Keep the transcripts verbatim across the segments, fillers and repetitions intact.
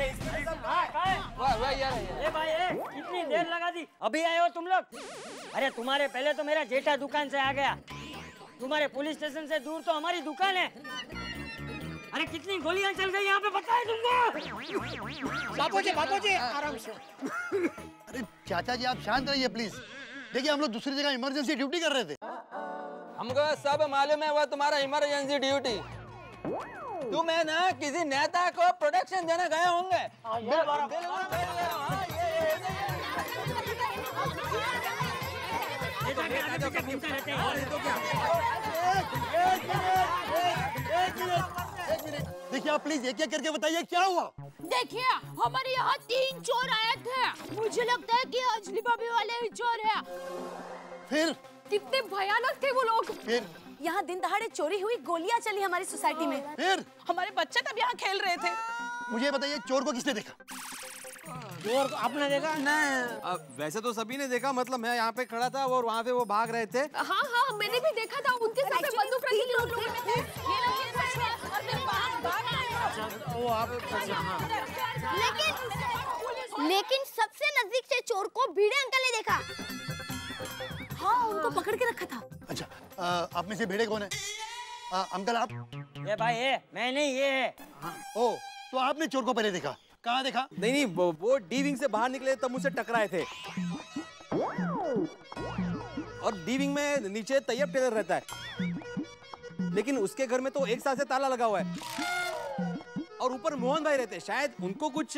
वाह वाह यार, ए भाई ए, कितनी देर लगा दी, अभी आए हो तुम लोग? अरे तुम्हारे पहले तो मेरा जेठा दुकान से आ गया। तुम्हारे पुलिस स्टेशन से दूर तो हमारी दुकान है। अरे कितनी गोलियां चल गई यहाँ पे, पता है तुमको? बापू जी, बापू जी, आराम से। अरे चाचा जी आप शांत रहिए प्लीज। देखिए हम लोग दूसरी जगह इमरजेंसी ड्यूटी कर रहे थे। हमको सब मालूम है वो तुम्हारा इमरजेंसी ड्यूटी। तुम है ना किसी नेता को प्रोटेक्शन देने गए होंगे। देखिए आप प्लीज एक एक करके बताइए क्या हुआ। देखिए हमारे यहाँ तीन चोर आए थे। मुझे लगता है कि अंजलि भाभी वाले ही चोर हैं। फिर कितने भयानक थे वो लोग। फिर यहाँ दिन दहाड़े चोरी हुई, गोलियां चली हमारी सोसाइटी में। फिर हमारे बच्चे तब यहाँ खेल रहे थे। मुझे बताइए चोर को किसने देखा? चोर को आपने देखा? नहीं। वैसे तो सभी ने देखा, मतलब मैं यहाँ पे खड़ा था और वहाँ पे वो भाग रहे थे। हाँ हाँ मैंने भी देखा था, उनके साथ में बंदूक रखी थी लोग में। ये लोग ये सच है और मैं भाग भाग वो आप लेकिन लेकिन सबसे नजदीक से चोर को भिड़े अंकल ने देखा। हाँ उनको पकड़ के रखा था। अच्छा आ, आप में से भिड़े कौन है? आ, अंकल आप? ये भाई ये मैं नहीं, ये है। ओ तो आपने चोर को पहले देखा? कहाँ देखा? नहीं नहीं वो, वो डी विंग से बाहर निकले तब मुझसे टकराए थे। और डी विंग में नीचे तैयब टेलर रहता है, लेकिन उसके घर में तो एक साल से ताला लगा हुआ है। और ऊपर मोहन भाई रहते हैं, शायद उनको कुछ।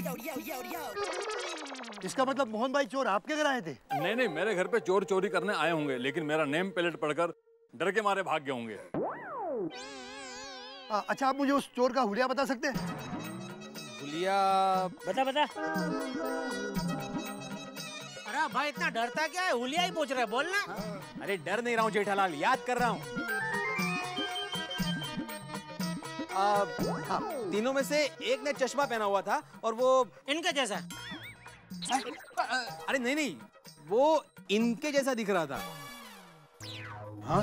इसका मतलब मोहन भाई चोर आपके घर आए थे? नहीं नहीं, मेरे घर पे चोर चोरी करने आए होंगे, लेकिन मेरा नेम प्लेट पढ़कर डर के मारे भाग गए होंगे। आ, अच्छा आप मुझे उस चोर का हुलिया बता सकते हैं? हुलिया? बता बता। अरे भाई इतना डरता क्या है? हुलिया ही पूछ रहे, बोलना। अरे डर नहीं रहा हूँ जेठालाल, याद कर रहा हूँ। तीनों में से एक ने चश्मा पहना हुआ था और वो इनका जैसा। अरे नहीं नहीं, वो इनके जैसा दिख रहा था। हाँ?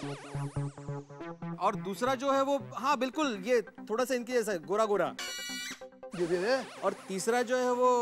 और दूसरा जो है वो, हाँ बिल्कुल ये थोड़ा सा इनके जैसा, गोरा गोरा। और तीसरा जो है वो।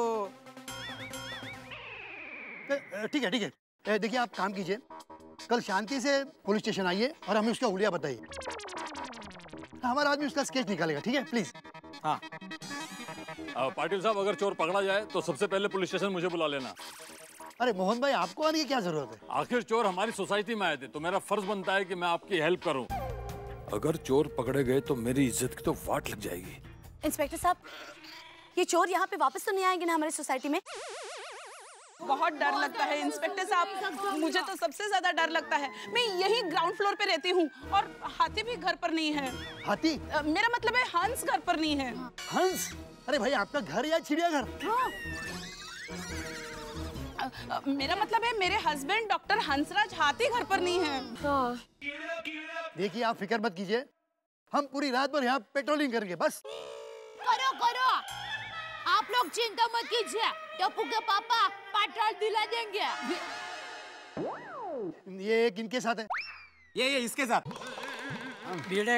ठीक है ठीक है, देखिए आप काम कीजिए, कल शांति से पुलिस स्टेशन आइए और हमें उसका हुलिया बताइए। हमारा आदमी उसका स्केच निकालेगा, ठीक है प्लीज। हाँ पाटिल साहब, अगर चोर पकड़ा जाए तो सबसे पहले पुलिस स्टेशन मुझे बुला लेना। अरे मोहन भाई आपको आने की क्या जरूरत है? आखिर चोर हमारी सोसाइटी में आए थे तो मेरा फर्ज बनता है कि मैं आपकी हेल्प करूं। अगर चोर पकड़े गए तो मेरी इज्जत की तो वाट लग जाएगी। इंस्पेक्टर साहब, ये चोर यहाँ पे वापस तो नहीं आएंगे ना हमारी सोसाइटी में? बहुत डर लगता है इंस्पेक्टर साहब, मुझे तो सबसे ज्यादा डर लगता है। मैं यही ग्राउंड फ्लोर पे रहती हूँ और हाथी भी घर पर नहीं है। हाथी? आ, मेरा मतलब है हंस घर पर नहीं है। हंस? अरे भाई आपका घर या चिड़ियाघर? हाँ। आ, आ, मेरा मतलब है मेरे हस्बैंड डॉक्टर हंसराज हाथी घर पर नहीं है। हाँ। देखिए आप फिक्र मत कीजिए, हम पूरी रात भर यहाँ पेट्रोलिंग करेंगे बस। करो करो, आप लोग चिंता मत कीजिए, टप्पू के पापा पेट्रोल दिला देंगे। ये एक इनके साथ है, ये ये इसके साथ। भिड़े,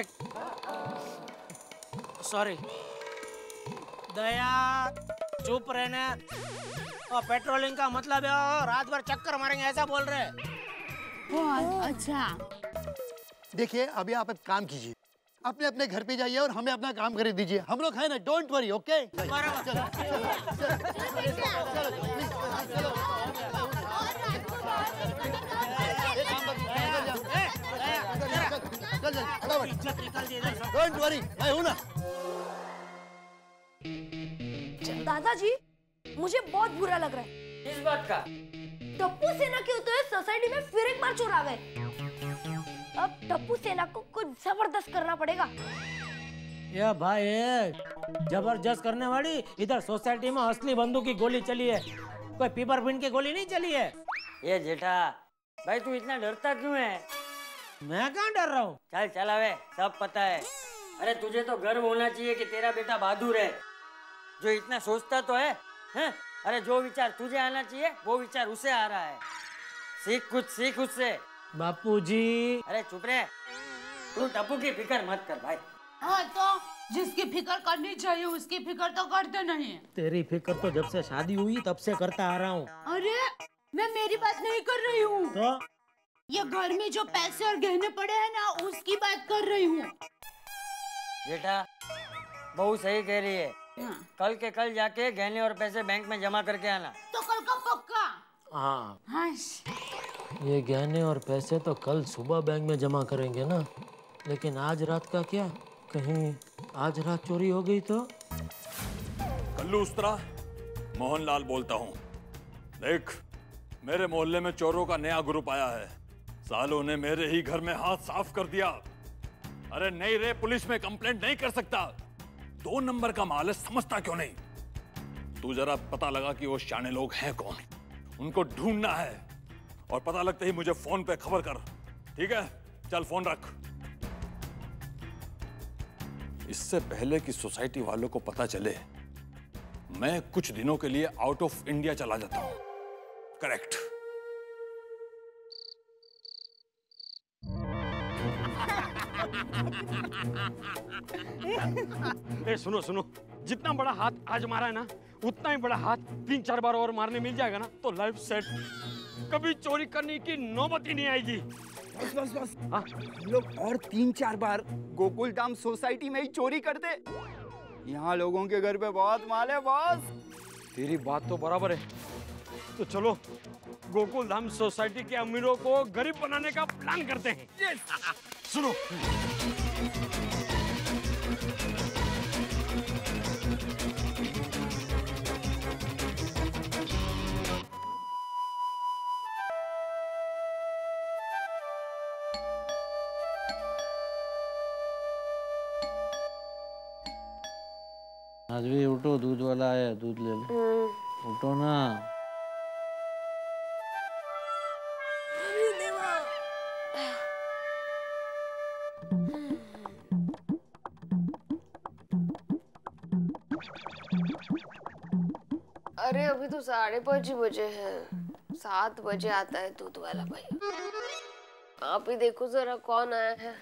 सॉरी, दया चुप रहना। और पेट्रोलिंग का मतलब है रात भर चक्कर मारेंगे ऐसा बोल रहे। अच्छा देखिए अभी आप एक काम कीजिए, अपने अपने घर पे जाइए और हमें अपना काम कर दीजिए। हम लोग है ना, don't worry, okay? Don't worry, मैं हूं ना। दादाजी, मुझे बहुत बुरा लग रहा है। किस बात का? टप्पू सेना के होते हुए सोसाइटी में फिर एक बार चोर आ गए। अब टप्पू सेना को कुछ जबरदस्त करना पड़ेगा। ये भाई जबरदस्त करने वाली, इधर सोसाइटी में असली बंदूक की गोली चली है, कोई पेपर पिन की गोली नहीं चली है। ये जेठा भाई तू इतना डरता क्यों है? मैं कहाँ डर रहा हूँ? चल चलावे, सब पता है। अरे तुझे तो गर्व होना चाहिए कि तेरा बेटा बहादुर है, जो इतना सोचता तो है, हैं? अरे जो विचार तुझे आना चाहिए वो विचार उसे आ रहा है। सीख कुछ, सीख उससे। बापूजी। अरे चुप रहे, तू टप्पू की फिक्र मत कर भाई। हाँ तो जिसकी फिक्र करनी चाहिए उसकी फिक्र तो करते नहीं। तेरी फिक्र तो जब से शादी हुई तब से करता आ रहा हूँ। अरे मैं मेरी बात नहीं कर रही हूँ, तो ये घर में जो पैसे और गहने पड़े हैं ना उसकी बात कर रही हूँ। बेटा बहू सही कह रही है, हाँ। कल के कल जाके गहने और पैसे बैंक में जमा करके आना। तो कल का पक्का? हाँ हाँ। ये गहने और पैसे तो कल सुबह बैंक में जमा करेंगे ना, लेकिन आज रात का क्या? कहीं आज रात चोरी हो गई तो? कल्लू उस्तरा, मोहनलाल बोलता हूँ। देख, मेरे मोहल्ले में चोरों का नया ग्रुप आया है। सालों ने मेरे ही घर में हाथ साफ कर दिया। अरे नहीं रे, पुलिस में कंप्लेंट नहीं कर सकता। दो नंबर का माल है, समझता क्यों नहीं? तू जरा पता लगा कि वो शाने लोग हैं कौन, उनको ढूंढना है और पता लगते ही मुझे फोन पे खबर कर, ठीक है? चल फोन रख। इससे पहले कि सोसाइटी वालों को पता चले, मैं कुछ दिनों के लिए आउट ऑफ इंडिया चला जाता हूं। करेक्ट। ए सुनो सुनो, जितना बड़ा हाथ आज मारा है ना, उतना ही बड़ा हाथ तीन चार बार और मारने मिल जाएगा ना तो लाइफ सेट। कभी चोरी करने की नौबत ही नहीं आएगी। बस बस बस, हाँ, लोग और तीन चार बार गोकुल धाम सोसाइटी में ही चोरी करते। यहाँ लोगों के घर पे बहुत माल है बॉस। तेरी बात तो बराबर है, तो चलो गोकुल धाम सोसाइटी के अमीरों को गरीब बनाने का प्लान करते हैं। सुनो, आज भी उठो, दूध वाला आया, दूध ले लो। उठो ना। अरे अभी तो साढ़े पाँच ही बजे हैं, सात बजे आता है दूध वाला भैया। आप ही देखो जरा कौन आया है।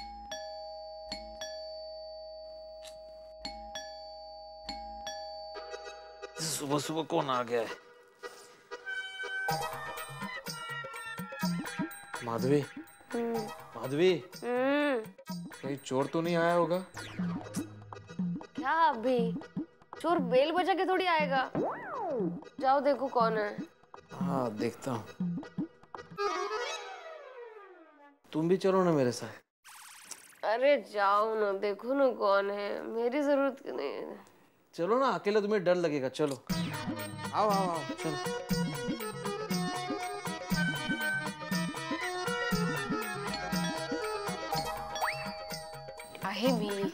सुबह सुबह कौन आ गया है? माधवी, माधवी, कहीं चोर तो नहीं आया होगा? क्या अभी चोर बेल बजा के थोड़ी आएगा। जाओ देखो कौन है। हाँ देखता हूँ। तुम भी चलो ना मेरे साथ। अरे जाओ ना, देखो ना कौन है, मेरी जरूरत क्यों नहीं है। चलो ना, अकेले तुम्हें डर लगेगा। चलो आओ आओ आओ, चलो। आहे भी।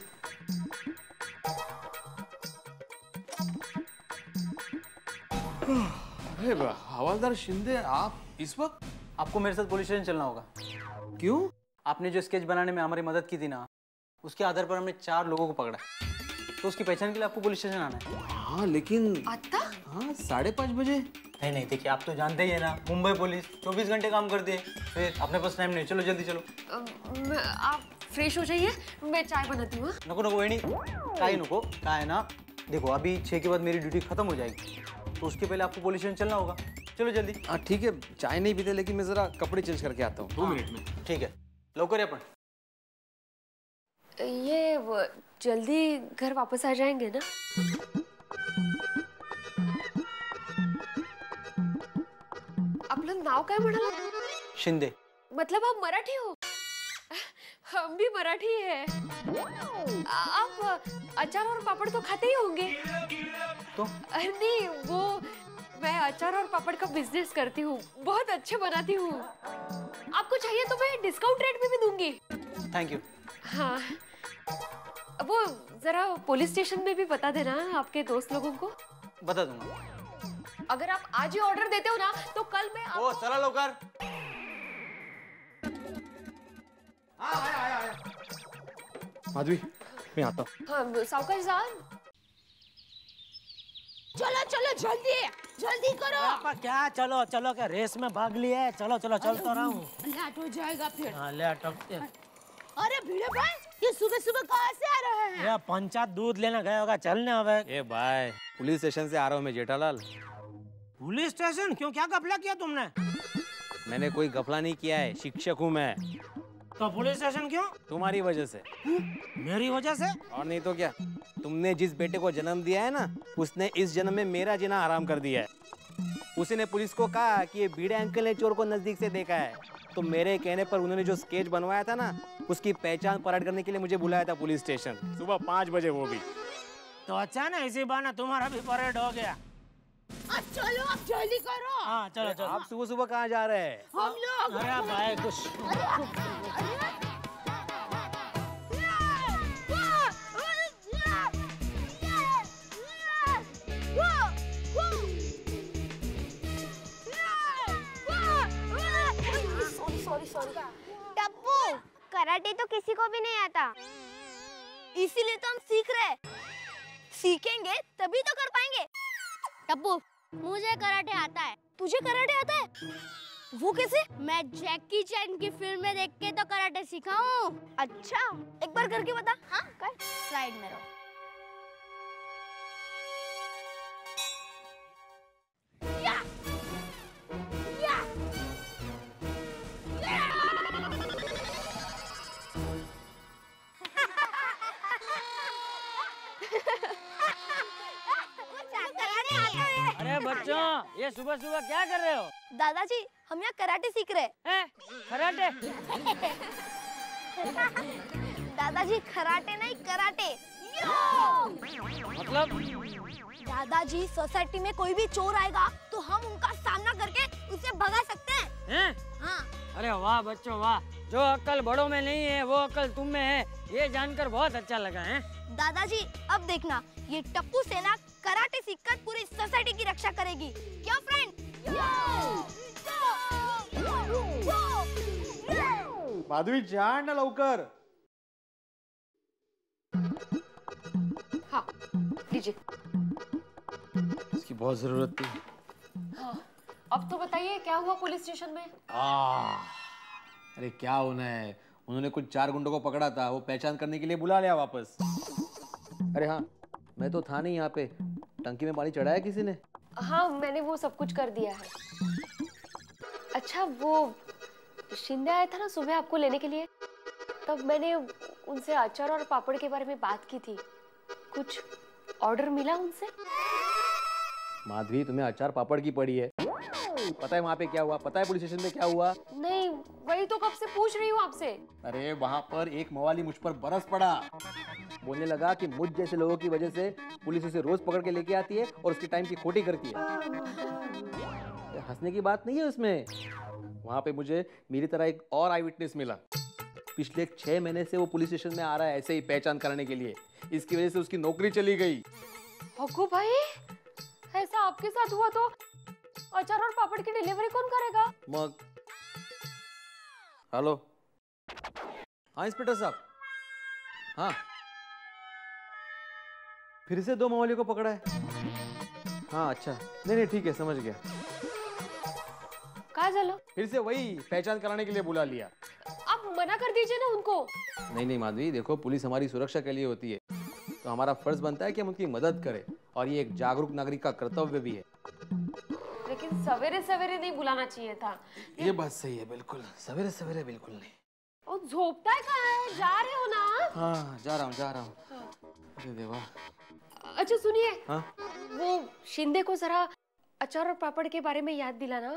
हवलदार शिंदे, आप इस वक्त? आपको मेरे साथ पुलिस स्टेशन चलना होगा। क्यों? आपने जो स्केच बनाने में हमारी मदद की थी ना, उसके आधार पर हमने चार लोगों को पकड़ा, तो उसकी पहचान के लिए आपको पुलिस स्टेशन आना है। हाँ लेकिन आता? हाँ साढ़े पाँच बजे। नहीं नहीं, देखिए आप तो जानते ही है ना, मुंबई पुलिस चौबीस घंटे काम करती है, फिर अपने पास टाइम नहीं। चलो जल्दी चलो। अ, आप फ्रेश हो जाइए, मैं चाय बनाती हूँ। नको नको वही नहीं, काय नको, का है ना, देखो अभी छः के बाद मेरी ड्यूटी खत्म हो जाएगी, तो उसके पहले आपको पुलिस स्टेशन चलना होगा। चलो जल्दी। हाँ ठीक है, चाय नहीं पीते, लेकिन मैं जरा कपड़े चेंज करके आता हूँ। दो मिनट में। ठीक है, लवकर अपन। ये वो, जल्दी घर वापस आ जाएंगे ना? आपलं नाव काय म्हणाला? शिंदे। मतलब आप मराठी हो? हम भी मराठी है। आप अचार और पापड़ तो खाते ही होंगे। तो? नहीं, वो मैं अचार और पापड़ का बिजनेस करती हूँ, बहुत अच्छे बनाती हूँ। आपको चाहिए तो मैं डिस्काउंट रेट में भी दूंगी। Thank you. हाँ, वो जरा पुलिस स्टेशन में भी बता देना आपके दोस्त लोगों को। बता दूंगा। अगर आप आज ही ऑर्डर देते हो ना, तो कल मैं ओ चला लवकर। माधवी, मैं आता हूँ। हाँ, सावकाश जान। चलो चलो जल्दी जल्दी करो। पापा क्या चलो चलो, क्या रेस में भाग लिया है? चलो चलो, चल तो रहा हूँ। लेट हो जाएगा फिर। हाँ लेट। अरे भिड़े भाई, ये सुबह सुबह कहाँ से आ रहे हैं? ये पंचायत दूध लेना गया होगा, चलने अब। ए भाई, पुलिस स्टेशन से आ रहा हूँ मैं जेठालाल। Police station? क्यों, क्या घपला किया तुमने? मैंने कोई घपला नहीं किया है, शिक्षक हूँ मैं। तो पुलिस स्टेशन क्यों? तुम्हारी वजह से। मेरी वजह से? और नहीं तो क्या। तुमने जिस बेटे को जन्म दिया है ना, उसने इस जन्म में मेरा जीना हराम कर दिया है। उसी ने पुलिस को कहा कि ये बीड़े अंकल ने चोर को नजदीक से देखा है, तो मेरे कहने पर उन्होंने जो स्केच बनवाया था ना, उसकी पहचान परेड करने के लिए मुझे बुलाया था पुलिस स्टेशन, सुबह पाँच बजे वो भी। तो अच्छा ना, इसी बहाने तुम्हारा भी परेड हो गया। अब चलो, अब जल्दी करो। हाँ चलो चलो। आप सुबह सुबह कहाँ जा रहे हैं? हम लोग। अरे भाई कुछ। Sorry sorry. टप्पू, कराटे तो किसी को भी नहीं आता, इसीलिए तो हम सीख रहे हैं। सीखेंगे तभी तो कर पाएंगे। टप्पू, मुझे कराटे आता है। तुझे कराटे आता है? वो कैसे? मैं जैकी चैन की फिल्म में देख के तो कराटे सीखा हूँ। अच्छा, एक बार करके बता। हाँ कर। साइड में रहो। या! या! अरे बच्चों, ये सुबह सुबह क्या कर रहे हो? दादाजी, हम यहाँ कराटे सीख रहे हैं। कराटे? दादाजी, कराटे नहीं कराटे। मतलब? दादाजी, सोसाइटी में कोई भी चोर आएगा तो हम उनका सामना करके उसे भगा सकते हैं। हैं? हाँ। अरे वाह बच्चों वाह, जो अक्ल बड़ों में नहीं है वो अक्ल तुम में है, ये जानकर बहुत अच्छा लगा है। दादाजी, अब देखना, ये टप्पू सेना कराटे सीखकर पूरी सोसाइटी की रक्षा करेगी। क्या फ्रेंड? माधवी, जान ना लवकर। हाँ, लीजिए। इसकी बहुत जरूरत थी। हाँ, अब तो बताइए क्या हुआ पुलिस स्टेशन में? आ, अरे क्या होना है, उन्होंने कुछ चार गुंडों को पकड़ा था, वो पहचान करने के लिए बुला लिया वापस। अरे हाँ, मैं तो था नहीं यहाँ पे। टंकी में पानी चढ़ाया किसी ने? हाँ, मैंने वो सब कुछ कर दिया है। अच्छा, वो शिंदे आया था ना सुबह आपको लेने के लिए, तब मैंने उनसे अचार और पापड़ के बारे में बात की थी। कुछ ऑर्डर मिला उनसे? माधवी, तुम्हें अचार पापड़ की पड़ी है? पता है वहाँ पे क्या हुआ? पता है पुलिस स्टेशन में क्या हुआ? नहीं, वही तो कब से पूछ रही हूँ आपसे। अरे वहाँ पर एक मवाली मुझ पर बरस पड़ा, बोलने लगा कि मुझ जैसे लोगों की वजह से पुलिस उसे रोज पकड़ के लेके आती है और उसकी टाइम की खोटी करती है। हंसने की बात नहीं है उसमें। वहाँ पे मुझे मेरी तरह एक और आई विटनेस मिला। पिछले छह महीने से वो पुलिस स्टेशन में आ रहा है ऐसे ही पहचान कराने के लिए। इसकी वजह से उसकी नौकरी चली गई। हक्कू भाई, ऐसा आपके साथ हुआ तो अचार और पापड़ की डिलीवरी कौन करेगा? मग हेलो, हाँ इंस्पेक्टर साहब। हाँ, फिर से दो मवाली को पकड़ा है? हाँ अच्छा, नहीं नहीं ठीक है, समझ गया। कहाँ चलो? फिर से वही पहचान कराने के लिए बुला लिया। आप मना कर दीजिए ना उनको। नहीं नहीं माधवी, देखो पुलिस हमारी सुरक्षा के लिए होती है, तो हमारा फर्ज बनता है कि हम उनकी मदद करें, और ये एक जागरूक नागरिक का कर्तव्य भी है। लेकिन सवेरे सवेरे नहीं बुलाना चाहिए था। ये बात सही है, बिल्कुल सवेरे सवेरे बिल्कुल नहीं। और झोपता है कहाँ है? जा रहे हो ना? हाँ जा रहा हूँ जा रहा हूँ। अरे देवा। अच्छा सुनिए, हाँ? वो शिंदे को जरा अचार और पापड़ के बारे में याद दिलाना।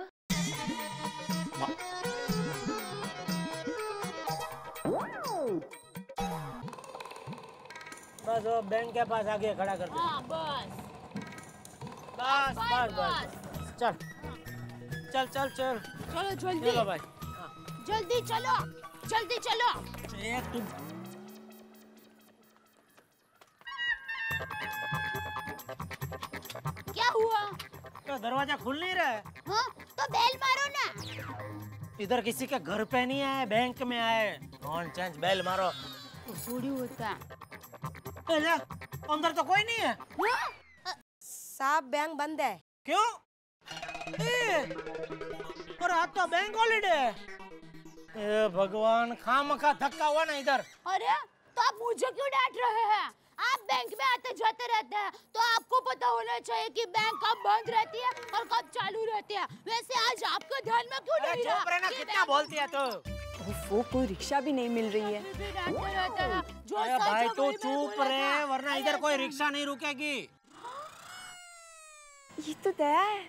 बस वो बैंक के पास आगे खड़ा कर दो। हाँ, बस बस बस बस चल चल चल चल चलो जल्दी। चलो भाई, जल्दी चलो, जल्दी चलो। एक तुम क्या हुआ? तो दरवाजा खुल नहीं रहा है। हाँ, तो बेल मारो ना। इधर किसी के घर पे नहीं आए, बैंक में आए। नॉन चेंज, बेल मारो। थोड़ी होता है। अंदर तो कोई नहीं है। साहब, बैंक बंद है। क्यों? ए, और आज तो बैंक हॉलिडे है। ए भगवान, खामखा धक्का हुआ ना इधर। अरे तो आप मुझे क्यों डांट रहे हैं? आप बैंक में आते जाते रहते हैं तो आपको पता होना चाहिए कि बैंक कब बंद रहती है और कब चालू रहती है। वैसे आज आपको ध्यान में क्यों नहीं रहा? चुप रहना, कितना बोलती है तू? वो कोई रिक्शा भी नहीं मिल रही है। जो अरे भाई तू चुप रहे, वरना इधर कोई रिक्शा नहीं रुकेगी। ये तो दया है।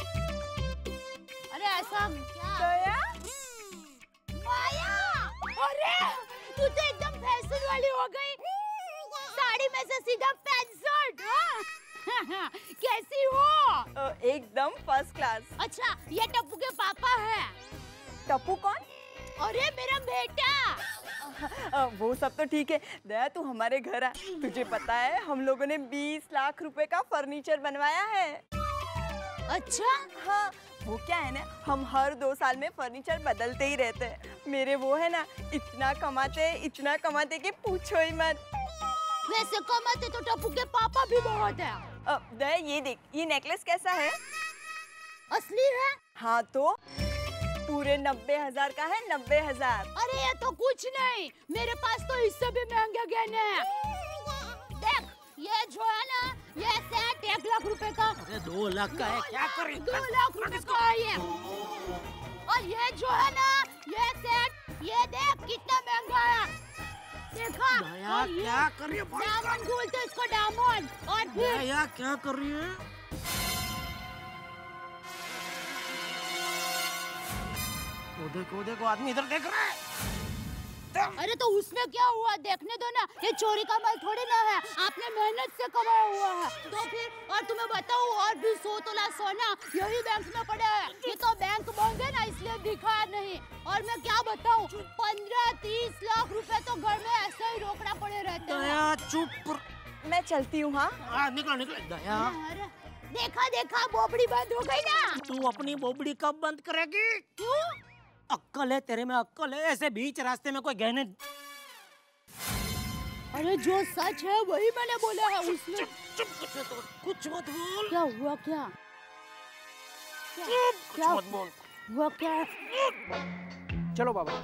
अरे ऐसा क्या? दया? माया! अरे तू तो एकदम फैशन वाली हो गई। साड़ी में से सीधा पैंट शर्ट। कैसी हो? एकदम फर्स्ट क्लास। अच्छा, ये टप्पू के पापा हैं। टप्पू कौन? अरे मेरा बेटा। वो सब तो ठीक है, दया तू हमारे घर आ। तुझे पता है हम लोगों ने बीस लाख रुपए का फर्नीचर बनवाया है। अच्छा? हाँ, वो क्या है ना, हम हर दो साल में फर्नीचर बदलते ही रहते हैं। मेरे वो है ना, इतना कमाते इतना कमाते कि पूछो ही मत। वैसे कमाते तो टप्पू के पापा भी बहुत है। अब दया ये देख, ये नेकलेस कैसा है? असली है? हाँ तो पूरे नब्बे हजार का है, नब्बे हजार। अरे ये तो कुछ नहीं, मेरे पास तो इससे भी महंगे गहने हैं। देख ये जो है ना, ये सेट एक लाख रुपए का। अरे दो लाख का है, क्या करें? दो लाख रुपए का है ये। और ये जो है ना, ये सेट, ये देख कितना महंगा है। देखा? दया क्या कर रही है? डायमंड बोलते इसको, डायमंड। और फिर दया क्या कर रही है? वो देखो देखो, आदमी इधर देख रहा है। अरे तो उसमें क्या हुआ, देखने दो ना। ये चोरी का माल थोड़ी ना है, आपने मेहनत से कमाया हुआ है। तो फिर और तुम्हें बताऊं, और भी सौ तोला सोना यही बैंक में पड़ा है। ये तो बैंक बंद है ना, इसलिए दिखा नहीं। और मैं क्या बताऊं, पंद्रह तीस लाख रुपए तो घर में ऐसे ही रोकड़ा पड़े रहते हैं। दया चुप, मैं चलती हूँ। हाँ हाँ निकलो निकलो। दया देखा देखा, बोबड़ी बंद हो गई ना। तू अपनी बोबड़ी कब बंद करेगी? क्यों? अक्कल है तेरे में, अक्कल है? ऐसे बीच रास्ते में कोई गहने। अरे जो सच है वही मैंने बोला है। उसमें चुप चुप, तो कुछ मत बोल। क्या हुआ? क्या चुप, क्या कुछ मत बोल। हुआ? क्या? चलो बाबा।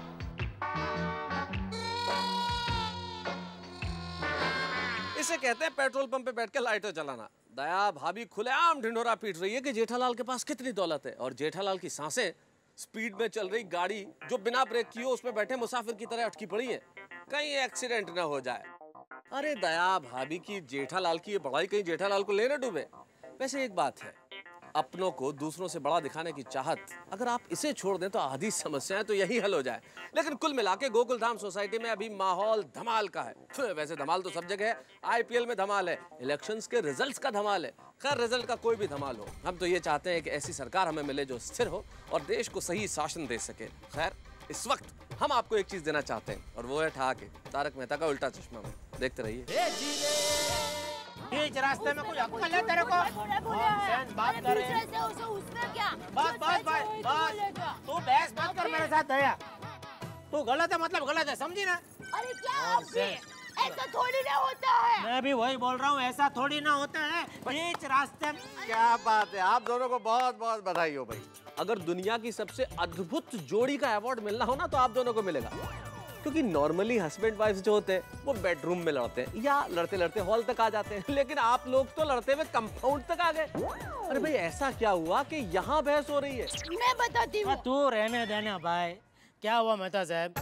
इसे कहते हैं पेट्रोल पंप पे बैठ के लाइटर जलाना। दया भाभी खुलेआम ढिंढोरा पीट रही है कि जेठालाल के पास कितनी दौलत है, और जेठालाल की सांसें स्पीड में चल रही गाड़ी जो बिना ब्रेक किए उसमें बैठे मुसाफिर की तरह अटकी पड़ी है, कहीं एक्सीडेंट ना हो जाए। अरे दया भाभी की जेठालाल की ये बड़ाई कहीं जेठालाल को लेने डूबे। वैसे एक बात है, अपनों को दूसरों से बड़ा दिखाने की चाहत, अगर आप इसे छोड़ दें तो आधी समस्याएं तो यही हल हो जाए। लेकिन कुल मिला के गोकुल धाम सोसाइटी में अभी माहौल धमाल का है। वैसे धमाल तो सब जगह है, आईपीएल में धमाल है, इलेक्शंस के रिजल्ट्स का धमाल है। खैर रिजल्ट का कोई भी धमाल हो, हम तो ये चाहते हैं कि ऐसी सरकार हमें मिले जो स्थिर हो और देश को सही शासन दे सके। खैर इस वक्त हम आपको एक चीज देना चाहते हैं, और वो है ठहाके, तारक मेहता का उल्टा चश्मा में। देखते रहिए। बीच रास्ते में कुछ अक्कल है तेरे को? बात कर रहे हैं। उसमें क्या? बस बस बस बस, तू बहस मत कर मेरे साथ। दया तू गलत है, मतलब गलत है, समझी ना? अरे क्या आप भी? ऐसा थोड़ी ना होता है। मैं भी वही बोल रहा हूँ, ऐसा थोड़ी ना होता है। बीच रास्ते में। क्या बात है, आप दोनों को बहुत बहुत बधाई हो भाई। अगर दुनिया की सबसे अद्भुत जोड़ी का अवार्ड मिलना हो ना तो आप दोनों को मिलेगा, क्योंकि नॉर्मली हस्बैंड वाइफ जो होते हैं वो बेडरूम में लड़ते हैं या लड़ते लड़ते हॉल तक आ जाते हैं, लेकिन आप लोग तो लड़ते हुए कंपाउंड तक आ गए। अरे भाई ऐसा क्या हुआ कि यहाँ बहस हो रही है? मैं बताती हूँ। तू रहने देना भाई। क्या हुआ मेहता साहब?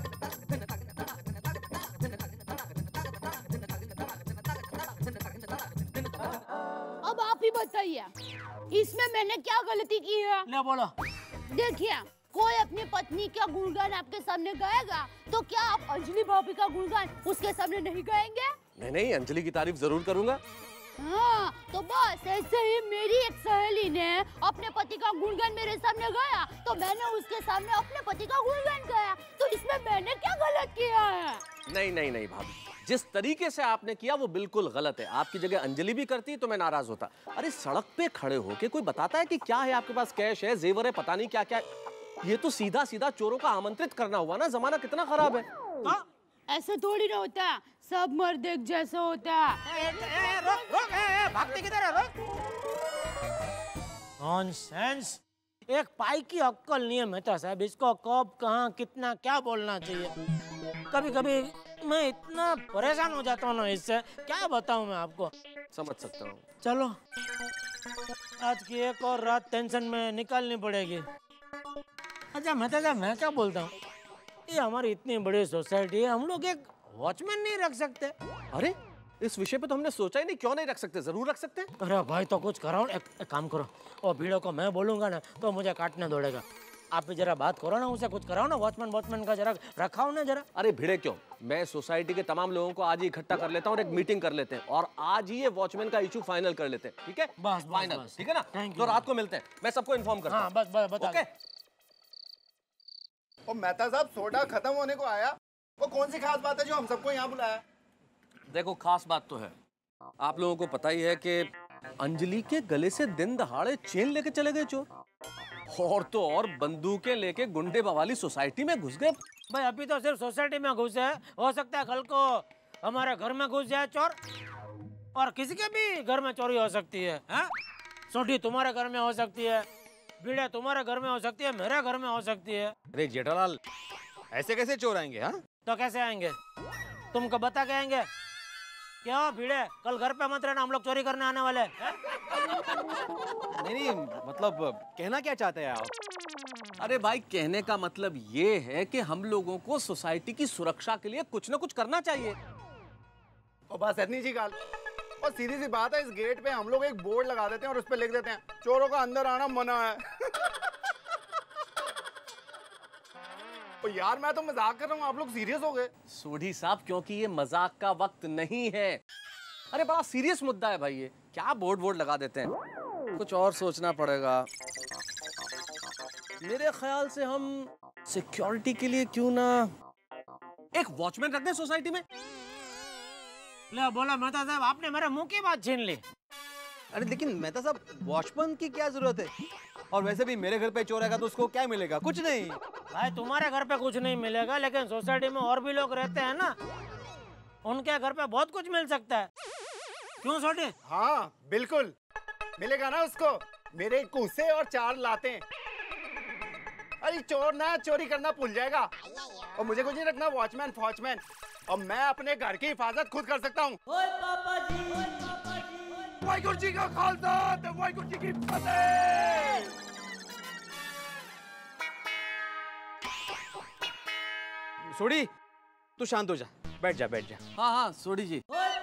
अब आप ही बताइए, इसमें मैंने क्या गलती की है? ले बोलो। देखिए, कोई अपनी पत्नी का गुणगान आपके सामने गाएगा तो क्या आप अंजलि भाभी का गुणगान उसके सामने नहीं गाएंगे? नहीं नहीं, अंजलि की तारीफ जरूर करूंगा। हाँ, तो बस ऐसे ही मेरी एक सहेली ने अपने पति का गुणगान मेरे सामने गाया तो मैंने उसके सामने अपने पति का गुणगान गाया। तो इसमें मैंने क्या गलत किया है? नहीं नहीं नहीं भाभी, जिस तरीके से आपने किया वो बिल्कुल गलत है। आपकी जगह अंजलि भी करती तो मैं नाराज होता। अरे सड़क पे खड़े होके कोई बताता है कि क्या है आपके पास, कैश है, जेवर है, पता नहीं क्या क्या। ये तो सीधा सीधा चोरों का आमंत्रित करना हुआ ना। जमाना कितना खराब है। हाँ? ऐसे थोड़ी ना होता, सब मर्द एक जैसा होता। भागते किधर है? नॉनसेंस। एक पाई की अक्कल नहीं है मेहता साहब, इसको कब कहाँ कितना क्या बोलना चाहिए। कभी कभी मैं इतना परेशान हो जाता हूँ ना इससे, क्या बताऊँ मैं आपको। समझ सकता हूँ। चलो आज की एक और रात टेंशन में निकालनी पड़ेगी। अच्छा मेहता साहब मैं क्या बोलता हूँ, ये हमारी इतनी बड़ी सोसाइटी है, हम लोग एक वॉचमैन नहीं रख सकते? अरे इस विषय पे तो हमने सोचा ही नहीं, क्यों नहीं रख सकते, जरूर रख सकते हैं। अरे भाई तो कुछ कराओ, एक, एक काम करो, और भीड़ों को मैं बोलूंगा ना तो मुझे काटने दौड़ेगा। आप भी जरा बात करो ना, उसे कुछ कराओ ना, वॉचमैन वॉचमैन का जरा रखाओ ना जरा। अरे भिड़े क्यों, मैं सोसाइटी के तमाम लोगों को आज ही इकट्ठा कर लेता हूँ और एक मीटिंग कर लेते हैं और आज ही ये वॉचमैन का इशू फाइनल कर लेते हैं, ठीक है? बस फाइनल, ठीक है ना? तो रात को मिलते हैं, मैं सबको इन्फॉर्म करता हूँ। हाँ, बस बस बता। ओके। और मेहता साहब सोडा खत्म होने को आया, वो कौन सी खास बात है जो हम सबको यहाँ बुलाया? देखो खास बात तो है, आप लोगों को पता ही है कि अंजलि के गले से दिन दहाड़े चेन लेके चले गए चोर, और तो और बंदूकें लेके गुंडे बवाली सोसाइटी में घुस गए। भाई अभी तो सिर्फ सोसाइटी में घुसे, हो सकता है कल को हमारे घर में घुस जाए चोर, और किसी के भी घर में चोरी हो सकती है। हाँ? सोटी तुम्हारे घर में हो सकती है, भीड़े तुम्हारे घर में हो सकती है, मेरे घर में हो सकती है। अरे जेठालाल, ऐसे कैसे चोर आएंगे? हाँ तो कैसे आएंगे? तुमको बता के आएंगे क्या? भीड़े कल घर पे मत रहना, हम लोग चोरी करने आने वाले हैं। नहीं नहीं, मतलब कहना क्या चाहते हैं आप? अरे भाई कहने का मतलब ये है कि हम लोगों को सोसाइटी की सुरक्षा के लिए कुछ ना कुछ करना चाहिए। और बस इतनी सी गाल। और सीधी सी बात है, इस गेट पे हम लोग एक बोर्ड लगा देते हैं और उस पे लिख देते हैं चोरों का अंदर आना मना है। तो यार मैं तो मजाक कर रहा हूँ, आप लोग सीरियस हो गए। सोढ़ी साहब क्योंकि ये मजाक का वक्त नहीं है, अरे बड़ा सीरियस मुद्दा है भाई, ये क्या बोर्ड बोर्ड लगा देते हैं, कुछ और सोचना पड़ेगा। मेरे ख्याल से हम सिक्योरिटी के लिए क्यों ना एक वॉचमैन रख दें सोसाइटी में। ले बोला मेहता साहब, आपने मेरे मुंह की बात छीन ली। अरे लेकिन मेहता साहब, वॉचमैन की क्या जरूरत है? और वैसे भी मेरे घर पे चोर आएगा तो उसको क्या मिलेगा? कुछ नहीं। भाई तुम्हारे घर पे कुछ नहीं मिलेगा, लेकिन सोसाइटी में और भी लोग रहते हैं ना, उनके घर पे बहुत कुछ मिल सकता है। क्यों छोटे? हाँ बिल्कुल मिलेगा ना उसको, मेरे कुसे और चार लाते। अरे चोर ना चोरी करना भूल जाएगा, और मुझे कुछ नहीं रखना वॉचमैन फॉचमैन, और मैं अपने घर की हिफाजत खुद कर सकता हूँ। वाहिगुरु जी का खालसा, वाहिगुरु जी की फतेह। सोड़ी, तू शांत हो जा, बैठ जा बैठ जा। हाँ हाँ सोढ़ी जी।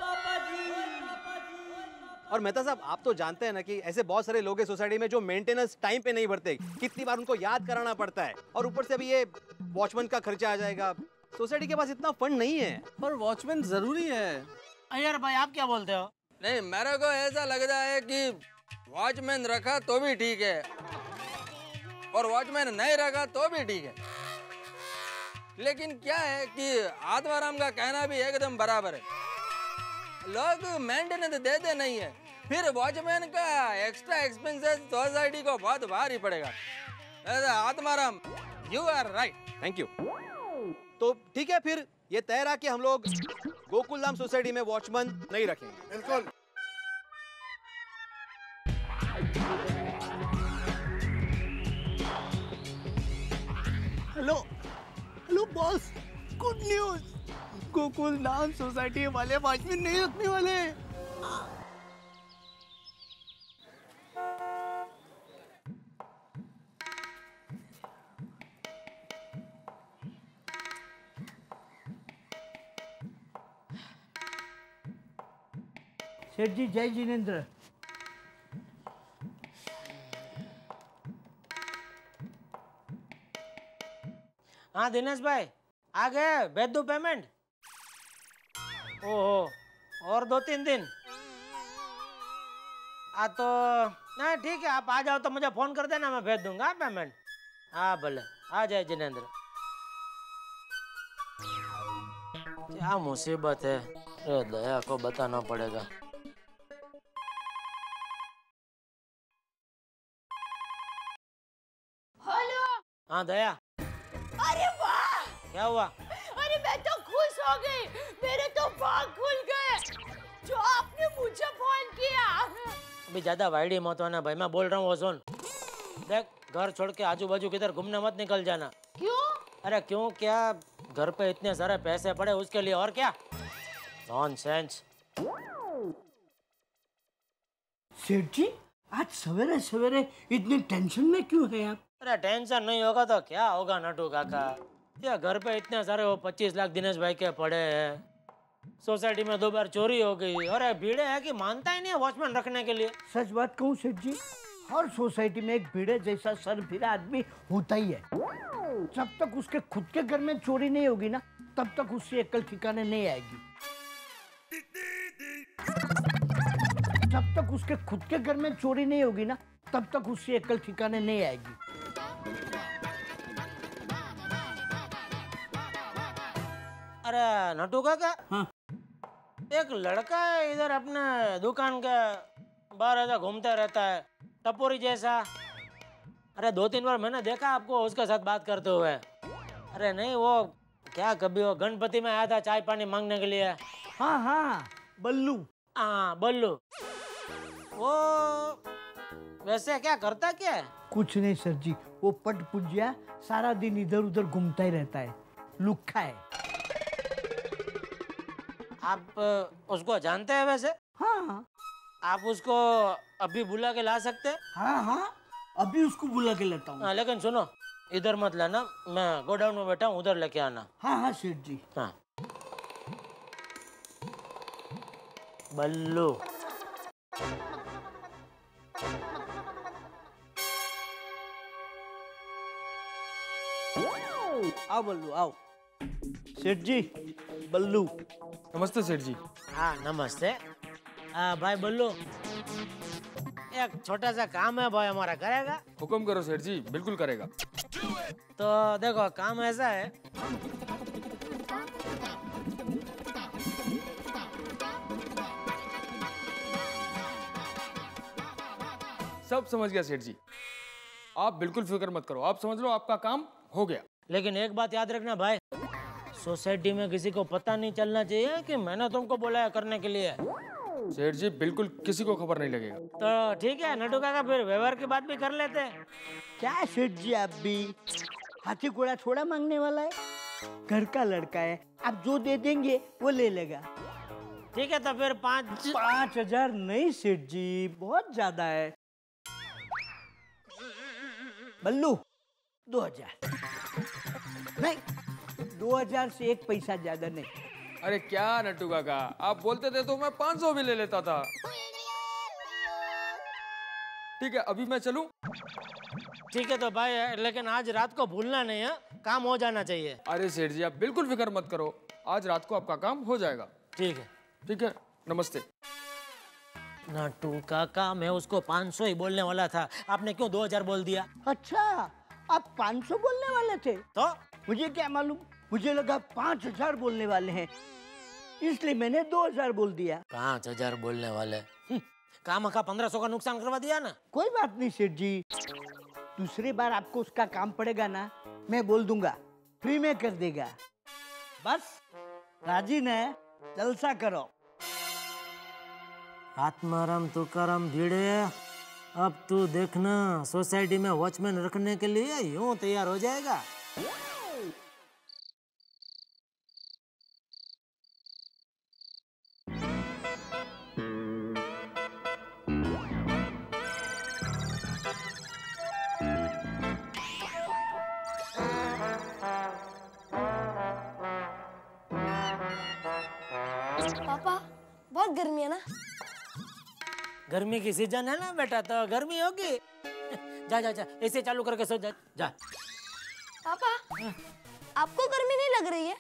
और मेहता साहब, आप तो जानते हैं ना कि ऐसे बहुत सारे लोग हैं सोसाइटी में जो मेंटेनेंस टाइम पे नहीं भरते, कितनी बार उनको याद कराना पड़ता है, और ऊपर से अभी ये वॉचमैन का खर्चा आ जाएगा। सोसाइटी के पास इतना फंड नहीं है। पर वॉचमैन जरूरी है। अय्यर भाई आप क्या बोलते हो? नहीं, मेरे को ऐसा लग रहा है कि वॉचमैन रखा तो भी ठीक है और वॉचमैन नहीं रखा तो भी ठीक है, लेकिन क्या है कि आत्माराम का कहना भी एकदम बराबर है, लोग मेंटेनेंस देते नहीं है, फिर वॉचमैन का एक्स्ट्रा एक्सपेंसेस सोसाइटी को बहुत भारी पड़ेगा। Atmaram, you are right. Thank you. तो ठीक है, फिर ये तय रहा कि हम लोग गोकुल धाम सोसाइटी में वॉचमैन नहीं रखेंगे। बिल्कुल। Hello hello boss, good news, Gokul Dham society वाले वॉचमैन नहीं रखने वाले। सेठ जी जय जिनेंद्र। हाँ दिनेश भाई आ गए, भेज दो पेमेंट। ओहो, और दो तीन दिन? आ तो नहीं ठीक है, आप आ जाओ तो मुझे फोन कर देना, मैं भेज दूंगा पेमेंट। हाँ भले, आ जाए जिनेंद्र। क्या मुसीबत है, ए, दया को बताना पड़ेगा। हेलो। हाँ दया। अरे वाह, क्या हुआ? अरे मैं तो खुश हो गई, मेरे तो भाग खुल गए जो आपने मुझे फोन किया। अभी ज्यादा वाइडी मत होना भाई, मैं बोल रहा हूँ वो सुन। देख घर छोड़ के आजू बाजू किधर घूमने मत निकल जाना। क्यों? अरे क्यों क्या, घर पे इतने सारे पैसे पड़े उसके लिए, और क्या। नॉनसेंस। सेठ जी आज सवेरे सवेरे इतनी टेंशन में क्यों है आप? अरे टेंशन नहीं होगा तो क्या होगा नटू काका, ये घर पे इतने सारे वो पच्चीस लाख दिनेश भाई के पड़े हैं, सोसाइटी में दो बार चोरी हो गई, अरे भीड़े है कि मानता ही नहीं है वॉचमैन रखने के लिए। सच बात कहूँ सेठ जी, हर सोसाइटी में एक भीड़े जैसा सर फिरा आदमी होता ही है। जब तक उसके खुद के घर में चोरी नहीं होगी ना, तब तक उससे अक्ल ठिकाने नहीं आएगी। जब तक उसके खुद के घर में चोरी नहीं होगी ना, तब तक उससे अक्ल ठिकाने नहीं आएगी। अरे नटू काका, हाँ। एक लड़का है इधर अपने दुकान के बाहर ऐसा घूमता रहता है, टपोरी जैसा। अरे दो तीन बार मैंने देखा आपको उसके साथ बात करते हुए। अरे नहीं वो क्या, कभी वो गणपति में आया था चाय पानी मांगने के लिए। हाँ हाँ बल्लू। हाँ बल्लू। वो वैसे क्या करता क्या है? कुछ नहीं सर जी, वो पट पुंजिया सारा दिन इधर उधर घूमता ही रहता है, लुक्खा है। आप उसको जानते हैं वैसे? हाँ। आप उसको अभी बुला के ला सकते हैं? हाँ हाँ अभी उसको बुला के लेता हूँ। हाँ लेकिन सुनो, इधर मत लाना, मैं गोडाउन में बैठा हूँ, उधर लेके आना। हाँ हाँ सेठ जी। हाँ। बल्लू। आओ बल्लू आओ। सेठ जी बल्लू। नमस्ते सेठ जी। हाँ नमस्ते। आ, भाई बल्लू, एक छोटा सा काम है भाई, हमारा करेगा? हुक्म करो सेठ जी, बिल्कुल करेगा। तो देखो काम ऐसा है, सब समझ गया सेठ जी, आप बिल्कुल फिक्र मत करो, आप समझ लो आपका काम हो गया। लेकिन एक बात याद रखना भाई, सोसाइटी में किसी को पता नहीं चलना चाहिए कि मैंने तुमको बुलाया करने के लिए। सेठ जी बिल्कुल किसी को खबर नहीं लगेगा। तो ठीक है नटू काका, फिर व्यवहार की बात भी कर लेते हैं। क्या सेठ जी आप भी हाथी घोड़ा थोड़ा मांगने वाला है, घर का लड़का है, आप जो दे देंगे वो ले लेगा। ठीक है तो फिर पाँच पाँच हजार नहीं सेठ जी, बहुत ज्यादा है। बल्लू दो हजार नहीं, दो हजार से एक पैसा ज्यादा नहीं। अरे क्या नट्टू काका, आप बोलते थे तो मैं पाँच सौ भी ले लेता था। ठीक है अभी मैं चलूं? ठीक है तो भाई, लेकिन आज रात को भूलना नहीं है, काम हो जाना चाहिए। अरे सेठ जी आप बिल्कुल फिक्र मत करो, आज रात को आपका काम हो जाएगा। ठीक है। ठीक है नमस्ते। नट्टू काका, मैं उसको पाँच सौ ही बोलने वाला था, आपने क्यों दो हजार बोल दिया? अच्छा आप पाँच सौ बोलने वाले थे? तो मुझे क्या मालूम, मुझे लगा पाँच हजार बोलने वाले हैं, इसलिए मैंने दो हजार बोल दिया। पाँच हजार बोलने वाले, काम का पंद्रह सौ का नुकसान करवा दिया ना। कोई बात नहीं सेठ जी, दूसरी बार आपको उसका काम पड़ेगा ना, मैं बोल दूंगा, फ्री में कर देगा। बस राजी ने जलसा करो। आत्माराम तुकाराम भिड़े, अब तू देखना सोसाइटी में वॉचमैन रखने के लिए यूं तैयार हो जाएगा। पापा बहुत गर्मी है ना? गर्मी की सीजन है ना बेटा, तो गर्मी होगी। जा जा जा एसी चालू करके सो जा जा। पापा आपको गर्मी नहीं लग रही है?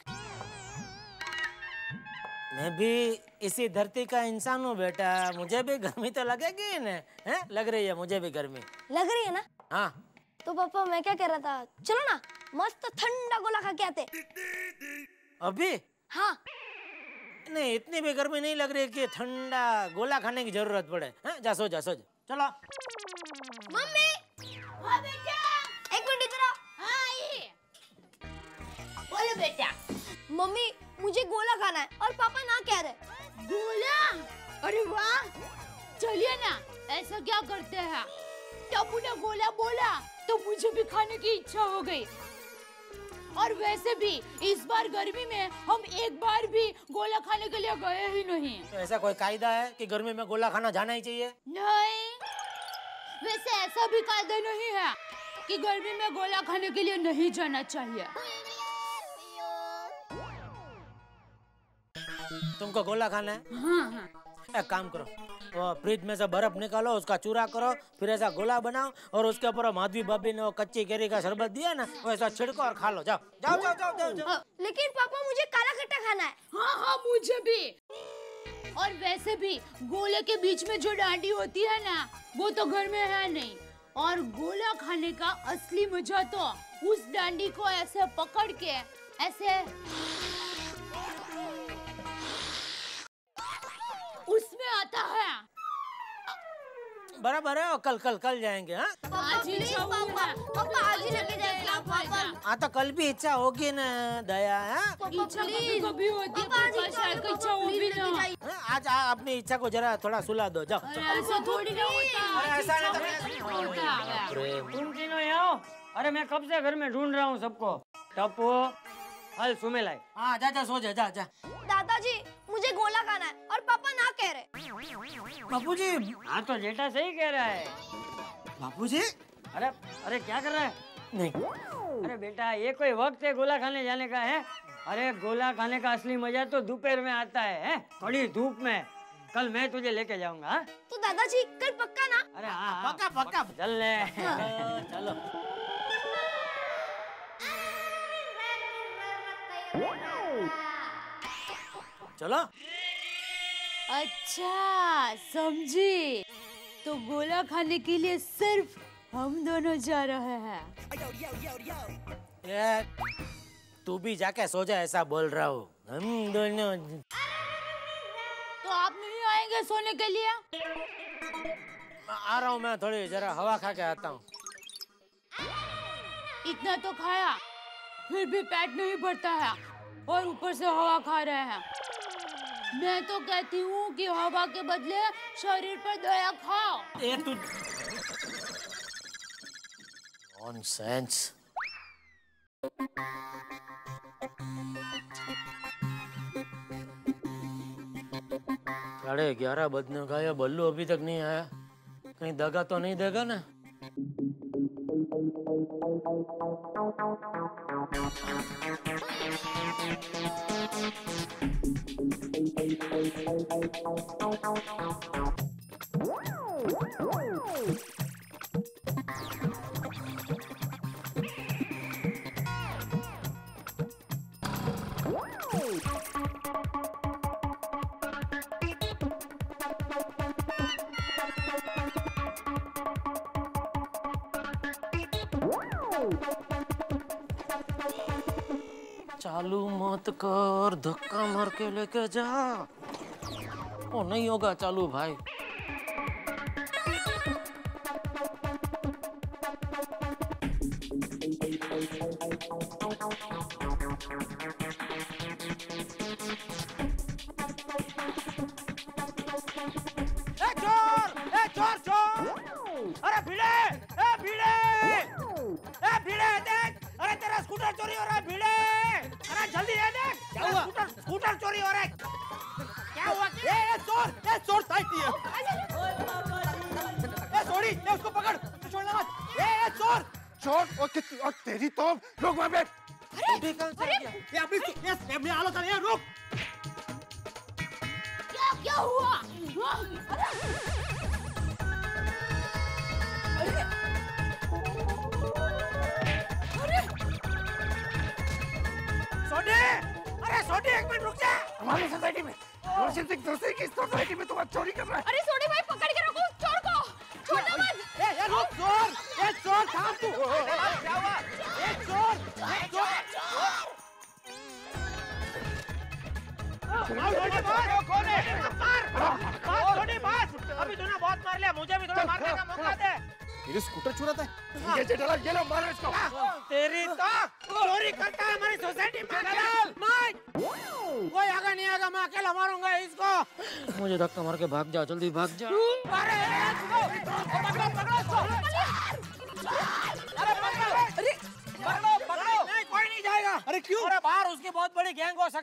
मैं भी इसी धरती का इंसान हूँ बेटा, मुझे भी गर्मी तो लगेगी ना। हैं लग रही है मुझे भी गर्मी। लग रही है ना? हाँ। तो पापा मैं क्या कह रहा था, चलो ना मस्त ठंडा गोला खा के आते। अभी? हाँ। नहीं इतनी भी गर्मी नहीं लग रही कि ठंडा गोला खाने की जरूरत पड़े। हैं जा सो जा सो जा। चलो। मम्मी, हाँ बेटा, एक मिनट इधर आओ। हाँ आई। बोलो बेटा। मम्मी मुझे गोला खाना है और पापा ना कह रहे। गोला? अरे वाह, चलिए ना, ऐसा क्या करते हैं, टप्पू ने गोला बोला तो मुझे भी खाने की इच्छा हो गई। और वैसे भी इस बार गर्मी में हम एक बार भी गोला खाने के लिए गए ही नहीं। तो ऐसा कोई कायदा है कि गर्मी में गोला खाना जाना ही चाहिए? नहीं, वैसे ऐसा भी कायदा नहीं है कि गर्मी में गोला खाने के लिए नहीं जाना चाहिए। तुमको गोला खाना है? हाँ हाँ। एक काम करो, वो फ्रिज में से बर्फ निकालो, उसका चूरा करो, फिर ऐसा गोला बनाओ और उसके ऊपर माधवी भाभी ने वो कच्ची केरी का शरबत दिया ना, वो ऐसा छिड़को और खा लो। जाओ जाओ जाओ जाओ जाओ, जाओ। लेकिन पापा मुझे काला खट्टा खाना है। हाँ हाँ मुझे भी। और वैसे भी गोले के बीच में जो डांडी होती है ना, वो तो घर में है नहीं। और गोला खाने का असली मजा तो उस डांडी को ऐसे पकड़ के ऐसे उसमें आता है। बराबर है, और कल कल कल जाएंगे। हाँ आज ही इच्छा हुई है। पापा आज ही लेके जाएंगे आप पापा। हाँ तो कल भी इच्छा होगी ना दया? हाँ इच्छा कभी कभी होती है पापा, शायद इच्छा हो भी ना। हाँ, आज आ, अपनी इच्छा को जरा थोड़ा सुला दो। जाओ ऐसा थोड़ी ना होता। अरे ऐसा नहीं होता। तुम तीनों यहाँ आओ। अरे मैं कब से घर में ढूंढ रहा हूँ सबको। टप्पू, हल सुमेलाई। हाँ जा जा सो जा जा जा। दादाजी मुझे गोला खाना है और पापा ना कह रहे। बापूजी। हाँ तो जेठा सही कह रहा है। बापूजी। अरे अरे क्या कर रहा है? नहीं। अरे बेटा ये कोई वक्त है गोला खाने जाने का है? अरे गोला खाने का असली मजा तो दोपहर में आता है, है? थोड़ी धूप में। कल मैं तुझे लेके जाऊंगा। तो दादाजी कल पक्का ना? अरे हाँ पक्का पक्का। चल ले चलो। चलो। अच्छा समझी, तो गोला खाने के लिए सिर्फ हम दोनों जा रहे हैं। ये तू भी जाके सो जा, ऐसा बोल रहा हूँ। हम दोनों। तो आप नहीं आएंगे सोने के लिए? आ रहा हूँ मैं, थोड़ी जरा हवा खा के आता हूँ। इतना तो खाया फिर भी पेट नहीं भरता है और ऊपर से हवा खा रहे हैं। मैं तो कहती हूँ कि हवा के बदले शरीर पर दया खाओ। ये तू नॉनसेंस। साढ़े ग्यारह बजने का, ये बल्लू अभी तक नहीं आया। कहीं दगा तो नहीं देगा ना? चालू मत कर, धक्का मार के लेके जा। वो नहीं होगा चालू भाई। ए चोर, ए चोर चोर! अरे भिड़े, ए भिड़े, ए भिड़े देख! अरे तेरा स्कूटर चोरी हो रहा है भिड़े! अरे जल्दी है देख! क्या हुआ? स्कूटर स्कूटर चोरी हो रहा है। क्या हुआ? ए ए चोर, ए चोर साइड दिए। ए छोड़ी, ए उसको पकड़, छोड़ना मत। ए ए चोर, चोर और कितनी और तेरी तो रुक वहाँ पे। अरे अरे ये अपनी ये अपनी आलो कर ये रुक। क्या क्या हुआ? अरे अरे सोडी, अरे सोडी एक मिनट रुक जा। हमारी सोसाइटी में रोशन सिंह दूसरी की सोसाइटी में तुम चोरी कर रहा है। अरे सोडी भाई पकड़ के रखो चोर को, छोड़ना मत। ए ए रुक चोर, ए चोर थाम तू। क्या हुआ? ए चोर, ए चोर, कौन है? मार, सोडी मार। अभी तूने बहुत मार लिया, मुझे भी थोड़ा मारने का मौका दे। ये स्कूटर चुराता है। ये जेठालाल ये लो मारो इसको। तेरी तो चोरी करता है हमारी सोसाइटी में। दलाल मार, कोई आगे नहीं आएगा, मैं अकेला मारूंगा इसको। मुझे धक्का मार के भाग जाओ, जल्दी भाग जाओ। अरे पकड़ो पकड़ो इसको।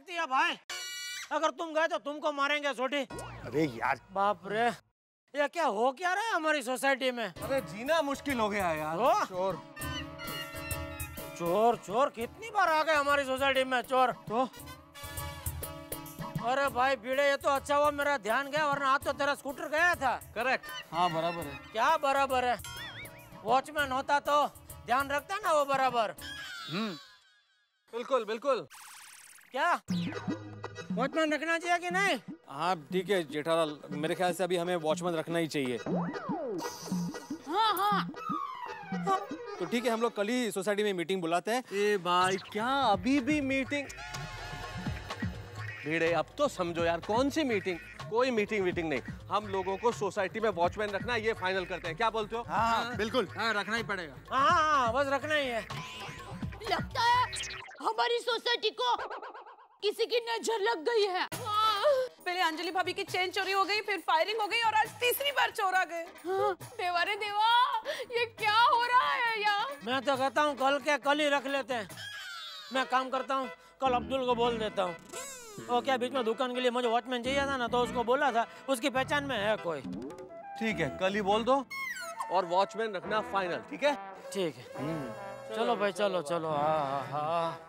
सकती है भाई। अगर तुम गए तो तुमको मारेंगे छोटी। अरे यार बाप रे, ये क्या हो क्या रहा है हमारी सोसाइटी में? अरे जीना मुश्किल हो गया यार। ओ? चोर चोर चोर कितनी बार आ गए हमारी सोसाइटी में चोर। तो अरे भाई भिड़े, ये तो अच्छा हुआ मेरा ध्यान गया, वरना आज तो तेरा स्कूटर गया था। करेक्ट, हाँ बराबर है। क्या बराबर है? वॉचमैन होता तो ध्यान रखता ना वो बराबर। हम्म, बिल्कुल बिल्कुल। क्या वॉचमैन रखना चाहिए कि नहीं? हाँ ठीक है जेठालाल, मेरे ख्याल से अभी हमें वॉचमैन रखना ही चाहिए। हाँ हाँ तो ठीक है, हम लोग कल ही सोसाइटी में मीटिंग बुलाते हैं। ए भाई क्या अभी भी मीटिंग? भिड़े अब तो समझो यार, कौन सी मीटिंग? कोई मीटिंग वीटिंग नहीं, हम लोगों को सोसाइटी में वॉचमैन रखना ये फाइनल करते हैं। क्या बोलते हो? हाँ बिल्कुल, हाँ रखना ही पड़ेगा। हाँ हाँ बस रखना ही है। लगता है हमारी सोसाइटी को किसी की नजर लग गई है। पहले अंजलि भाभी की चेन चोरी हो गई, फिर फायरिंग हो गई और आज तीसरी बार चोर आ गए। देवा रे देवा, ये क्या हो रहा है यार? मैं तो कहता हूँ कल के कल ही रख लेते हैं। मैं काम करता हूँ, कल अब्दुल को बोल देता हूँ। वो क्या बीच में दुकान के लिए मुझे वॉचमैन चाहिए था ना, तो उसको बोला था, उसकी पहचान में है कोई। ठीक है, कल ही बोल दो और वॉचमैन रखना फाइनल। ठीक है ठीक है, चलो भाई चलो चलो। हाँ हाँ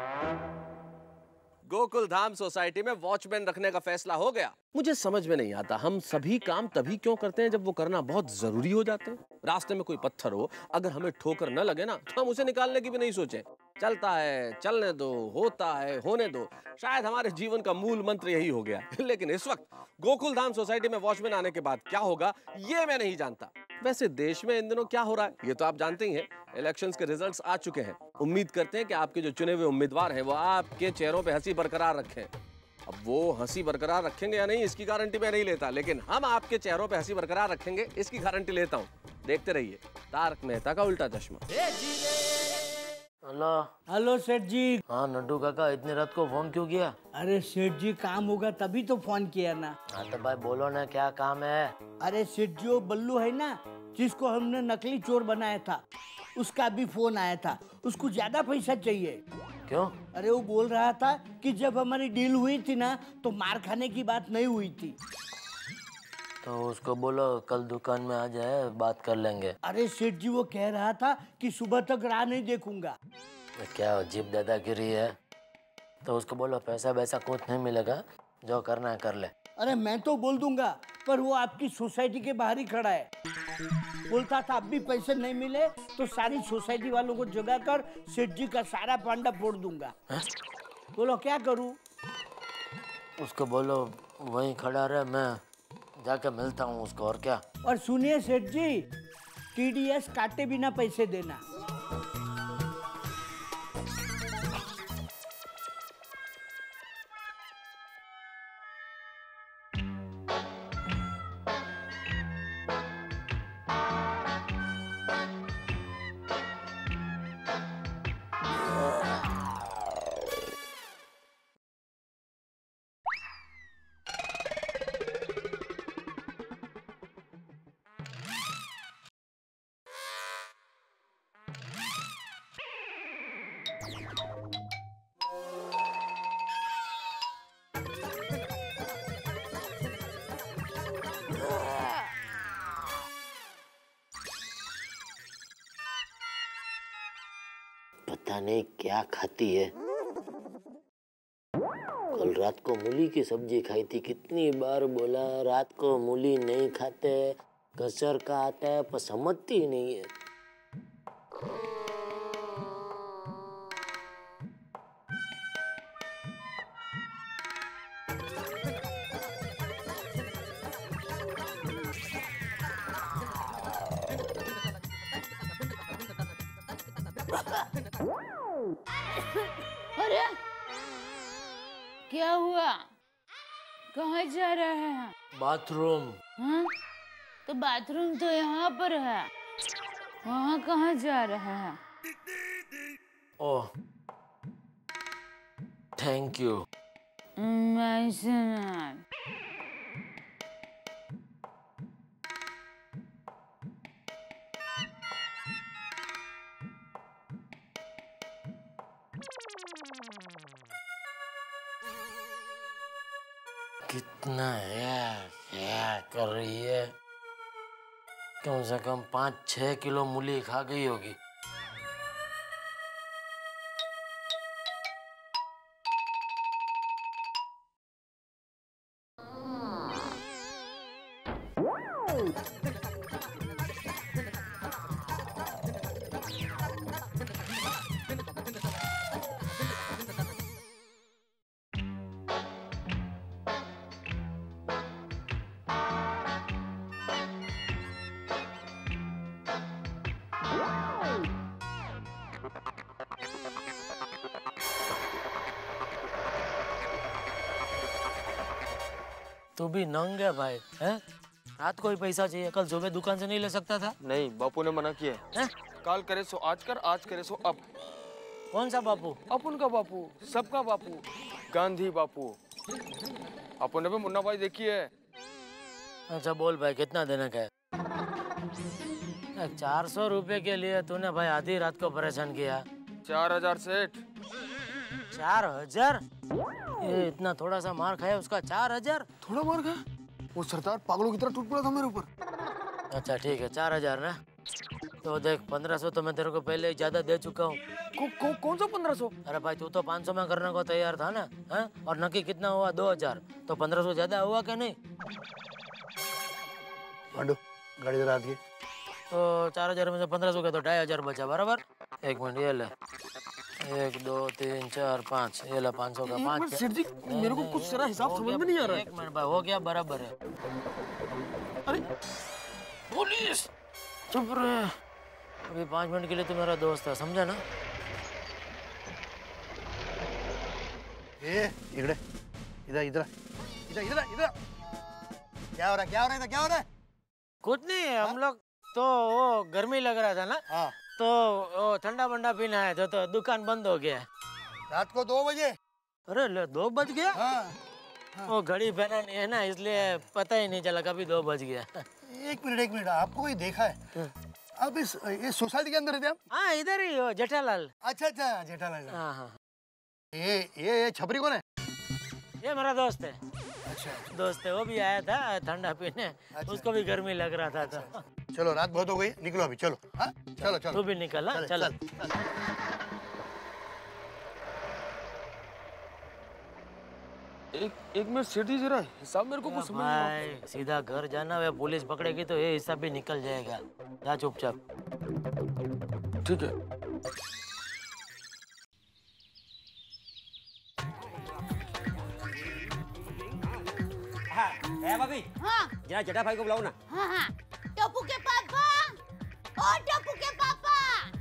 गोकुल धाम सोसाइटी में वॉचमैन रखने का फैसला हो गया। मुझे समझ में नहीं आता, हम सभी काम तभी क्यों करते हैं जब वो करना बहुत जरूरी हो जाते हैं। रास्ते में कोई पत्थर हो, अगर हमें ठोकर न लगे ना, तो हम उसे निकालने की भी नहीं सोचे। चलता है चलने दो, होता है होने दो, शायद हमारे जीवन का मूल मंत्र यही हो गया। लेकिन इस वक्त गोकुल धाम सोसाइटी में वॉचमैन आने के बाद क्या होगा ये मैं नहीं जानता। वैसे देश में इन दिनों क्या हो रहा है ये तो आप जानते ही हैं। इलेक्शंस के रिजल्ट्स आ चुके हैं। उम्मीद करते हैं कि आपके जो चुने हुए उम्मीदवार हैं वो आपके चेहरों पे हंसी बरकरार रखें। अब वो हंसी बरकरार रखेंगे या नहीं इसकी गारंटी मैं नहीं लेता, लेकिन हम आपके चेहरों पे हंसी बरकरार रखेंगे इसकी गारंटी लेता हूँ। देखते रहिए तारक मेहता का उल्टा चश्मा। हेलो हेलो सेठ जी। हाँ नड्डू काका, इतनी रात को फोन क्यों किया? अरे सेठ जी काम होगा तभी तो फोन किया ना। हाँ तो भाई बोलो ना, क्या काम है? अरे सेठ जी वो बल्लू है ना, जिसको हमने नकली चोर बनाया था, उसका भी फोन आया था। उसको ज्यादा पैसा चाहिए। क्यों? अरे वो बोल रहा था कि जब हमारी डील हुई थी ना तो मार खाने की बात नहीं हुई थी। तो उसको बोलो कल दुकान में आ जाए, बात कर लेंगे। अरे सेठ जी वो कह रहा था कि सुबह तक राह नहीं देखूंगा। क्या अजीब दादागिरी है? तो उसको बोलो पैसा वैसा कुछ नहीं मिलेगा, जो करना है कर ले। अरे मैं तो बोल दूंगा, पर वो आपकी सोसाइटी के बाहर ही खड़ा है। बोलता था अब भी पैसे नहीं मिले तो सारी सोसाइटी वालों को जगा कर सेठ जी का सारा पांडा फोड़ दूंगा। है? बोलो क्या करूं? उसको बोलो वहीं खड़ा रहे, मैं जाके मिलता हूँ उसको। और क्या? और सुनिए सेठ जी, टीडीएस काटे बिना पैसे देना। पता नहीं क्या खाती है। कल रात को मूली की सब्जी खाई थी, कितनी बार बोला रात को मूली नहीं खाते, घसर का आता है, पर समझती ही नहीं है। अरे क्या हुआ? कहाँ जा रहे हैं? बाथरूम। हाँ? तो बाथरूम तो यहाँ पर है, वहाँ कहाँ जा रहे हैं? Oh thank you. मैं सुना। कितना है, क्या कर रही है? कम से कम पाँच छह किलो मूली खा गई होगी। तू भी नंग है भाई, हैं? रात को ही पैसा चाहिए, कल सुबह दुकान से नहीं ले सकता था? नहीं, बापू ने मना किया है। काल करे सो आज कर, आज करे सो अब। कौन सा बापू? अपन का बापू, सबका बापू, गांधी बापू। अपन ने भी मुन्ना भाई देखी है। अच्छा बोल भाई, कितना देने का है? चार सौ रुपए के लिए तूने भाई आधी रात को परेशान किया। चार हजार सेठ। चार हजार? ये इतना थोड़ा सा मार खाया उसका चार हजार? थोड़ा मार खाया? वो सरदार पागलों की तरह टूट पड़ा था मेरे ऊपर। अच्छा ठीक है, चार हजार ना। तो देख, पंद्रह सौ तो मैं तेरे को पहले ही ज्यादा दे चुका हूँ। को, को, कौन सा पंद्रह सौ? अरे भाई तू तो पाँच सौ में करने को तैयार था ना, है? और नक्की कितना हुआ? दो हजार। तो पंद्रह सौ ज्यादा हुआ क्या नहीं? पांडु, गाड़ी जरा आती है। तो चार हजार में से पंद्रह सौ का तो ढाई हजार बचा, बराबर? एक मिनट, ये ले। एक दो तीन चार पाँच, ये ला पाँच सौ का पाँच। सेठ जी, मेरे को कुछ सारा हिसाब समझ में नहीं आ रहा है। एक मिनट भाई, हो गया, बराबर है। अरे पुलिस, चुप रहे। अभी पाँच मिनट के लिए तू मेरा दोस्त है, समझा ना? ए, इधर इधर इधर इधर इधर इधर क्या हो रहा है? क्या हो रहा है? क्या हो रहा है? कुछ नहीं, हम लोग तो वो गर्मी लग रहा था ना, हाँ। तो वो ठंडा बंडा पीना है तो, तो दुकान बंद हो गया। रात को दो बजे? अरे ले, दो बज गया? हाँ, हाँ। वो घड़ी पहना नहीं है ना, इसलिए पता ही नहीं चला कभी दो बज गया। एक मिनट एक मिनट, आपको कोई देखा है? आप इस ये सोसाइटी के अंदर रहते हैं आप? हाँ, इधर ही हो, जेठालाल। अच्छा अच्छा, जेठालाल। हाँ हाँ। ये ये ये छपरी कौन है? ये मेरा दोस्त है। अच्छा, दोस्त है, वो भी आया था ठंडा पीने। अच्छा। उसको भी गर्मी लग रहा था। अच्छा। तो चलो, रात बहुत हो गई, निकलो अभी, चलो। हाँ, चलो चलो। तू भी निकल। हाँ, चलो। चल, चल। एक एक मिनट सेठ जी, जरा हिसाब मेरे को कुछ समझ नहीं आ रहा। भाई सीधा घर जाना, वे पुलिस पकड़ेगी तो ये हिसाब भी निकल जाएगा। जा चुपचाप। ठीक है। हाँ, भाभी। हाँ। जरा जेठा भाई को बुलाओ ना। हाँ हाँ। टप्पू के पापा, ओ टप्पू के पापा।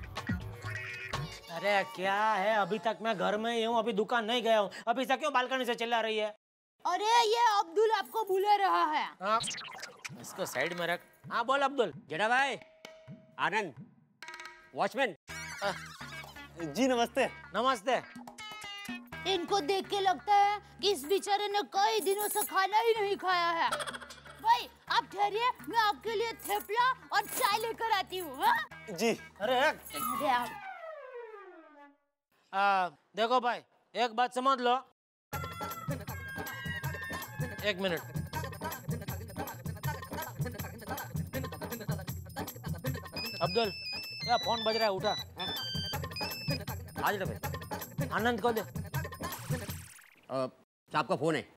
अरे क्या है, अभी तक मैं घर में ही हूँ, अभी दुकान नहीं गया हूँ। अभी से क्यों बालकनी से चिल्ला रही है? अरे ये अब्दुल आपको बुला रहा है। हाँ, इसको साइड में रख। हाँ बोल अब्दुल। जेठा भाई, आनंद, वॉचमैन। जी नमस्ते। नमस्ते। इनको देख के लगता है कि इस बेचारे ने कई दिनों से खाना ही नहीं खाया है। भाई आप ठहरिए, मैं आपके लिए थेपला और चाय लेकर आती हूँ। हाँ? जी। अरे अरे आप आ, देखो भाई, एक बात समझ लो। एक मिनट। अब्दुल, क्या फोन बज रहा है, उठा। आज ना भाई, आनंद को दे। आपका फोन है।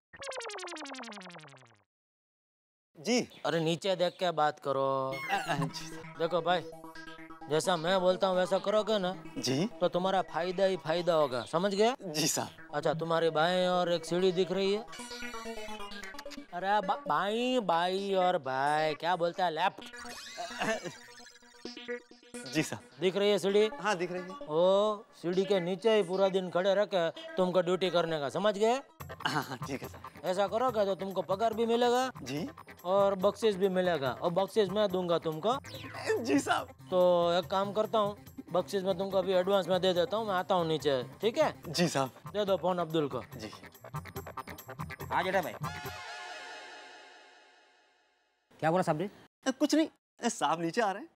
जी। अरे नीचे देख के बात करो। देखो भाई, जैसा मैं बोलता हूँ वैसा करोगे ना जी, तो तुम्हारा फायदा ही फायदा होगा, समझ गए? जी साहब। अच्छा, तुम्हारी बाएं और एक सीढ़ी दिख रही है। अरे बा, बाई बाई और भाई क्या बोलता है, लेफ्ट। जी साहब। दिख रही है सीढ़ी? हाँ दिख रही है। ओ सीढ़ी के नीचे ही पूरा दिन खड़े रखे तुमको ड्यूटी करने का, समझ गए? हाँ ठीक है सर। ऐसा करोगे तो तुमको पगार भी मिलेगा जी, और बख्शिश भी मिलेगा, और बख्शिश मैं दूंगा तुमको। जी साहब। तो एक काम करता हूँ, बख्शिश मैं तुमको अभी एडवांस में दे देता हूँ, मैं आता हूँ नीचे, ठीक है? जी साहब। दे दो फोन अब्दुल को। जी। हाँ जेठा भाई, क्या बोला साहब ने? कुछ नहीं, साहब नीचे आ रहे हैं।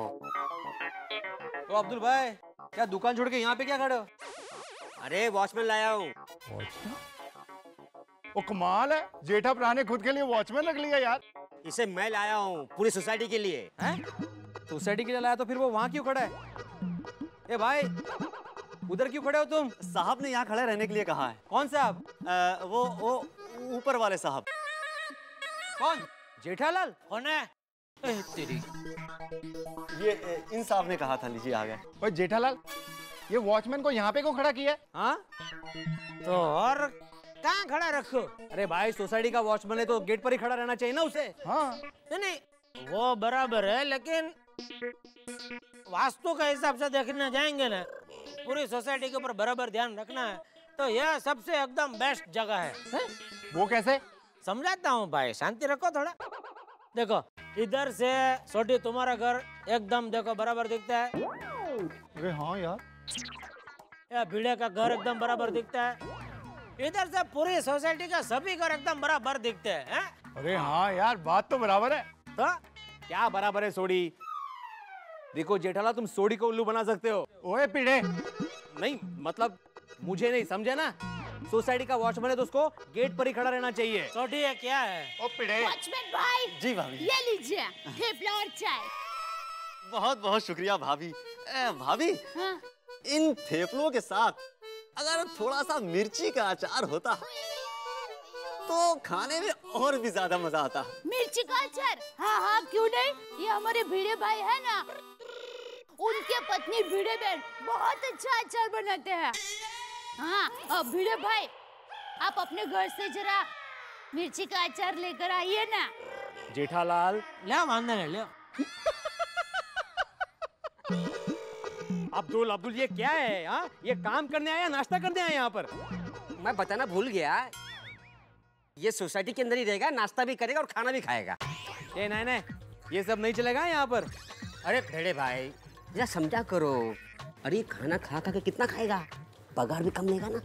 तो अब्दुल भाई, क्या दुकान छोड़ के यहाँ पे क्या खड़े हो? अरे वॉचमैन लाया हूँ। वो कमाल है, जेठा भरा ने खुद के लिए वॉचमैन रख लिया यार। इसे मैं लाया हूँ पूरी सोसाइटी के लिए। हैं? सोसाइटी के लिए लाया तो फिर वो वहाँ क्यों खड़ा है? ए भाई, उधर क्यों खड़े हो तुम? साहब ने यहाँ खड़े रहने के लिए कहा है। कौन साहब? आ, वो वो ऊपर वाले साहब। कौन? जेठालाल? कौन है? ए, तेरी ये ए, इन साहब ने कहा था, लीजिए आ गए। और जेठालाल, ये वॉचमैन को यहाँ पे क्यों खड़ा किया है? हाँ? तो और कहाँ खड़ा रखो? अरे भाई, सोसाइटी का वॉचमैन है तो गेट पर ही खड़ा रहना चाहिए ना उसे। हाँ। नहीं नहीं, वो बराबर है, लेकिन वास्तु के हिसाब से देखने जाएंगे ना, पूरी सोसाइटी के ऊपर बराबर ध्यान रखना है, तो यह सबसे एकदम बेस्ट जगह है, है? वो कैसे? समझाता हूँ भाई, शांति रखो थोड़ा। देखो, इधर से छोटी तुम्हारा घर एकदम देखो बराबर दिखता है। अरे हाँ यार। या भिड़े का घर एकदम बराबर दिखता है। इधर से पूरी सोसाइटी का सभी घर एकदम बराबर दिखते हैं, हैं? अरे हाँ यार, बात तो बराबर है। तो क्या बराबर है सोडी? देखो जेठालाल, तुम सोडी को उल्लू बना सकते हो। ओए पीड़े। नहीं मतलब मुझे नहीं समझे ना, सोसाइटी का वॉचमैन है तो उसको गेट पर ही खड़ा रहना चाहिए। छोटी है क्या है? ओ पीड़े। वॉचमैन भाई। जी भाभी। ये लीजिए थेपला और चाय। बहुत बहुत शुक्रिया भाभी। ए, भाभी, हाँ? इन थेपलों के साथ अगर थोड़ा सा मिर्ची का अचार होता तो खाने में और भी ज्यादा मजा आता। मिर्ची का अचार? हाँ हाँ, क्यों नहीं। ये हमारे भिड़े भाई है ना, उनके पत्नी भिड़े बहन बहुत अच्छा अचार बनाते हैं। हाँ, अब भिड़े भाई, आप अपने घर से जरा मिर्ची का अचार लेकर आइए ना। जेठालाल, ले वांदा नहीं ले। अब्दुल अब्दुल ये क्या है? हाँ, ये काम करने आया नाश्ता करने आया यहाँ पर? मैं बताना भूल गया, ये सोसाइटी के अंदर ही रहेगा, नाश्ता भी करेगा और खाना भी खाएगा। ए नहीं नहीं, ये सब नहीं चलेगा यहाँ पर। अरे भेड़े भाई, जरा समझा करो। अरे खाना खा खा के कितना खाएगा, पगार भी कम लेगा ना।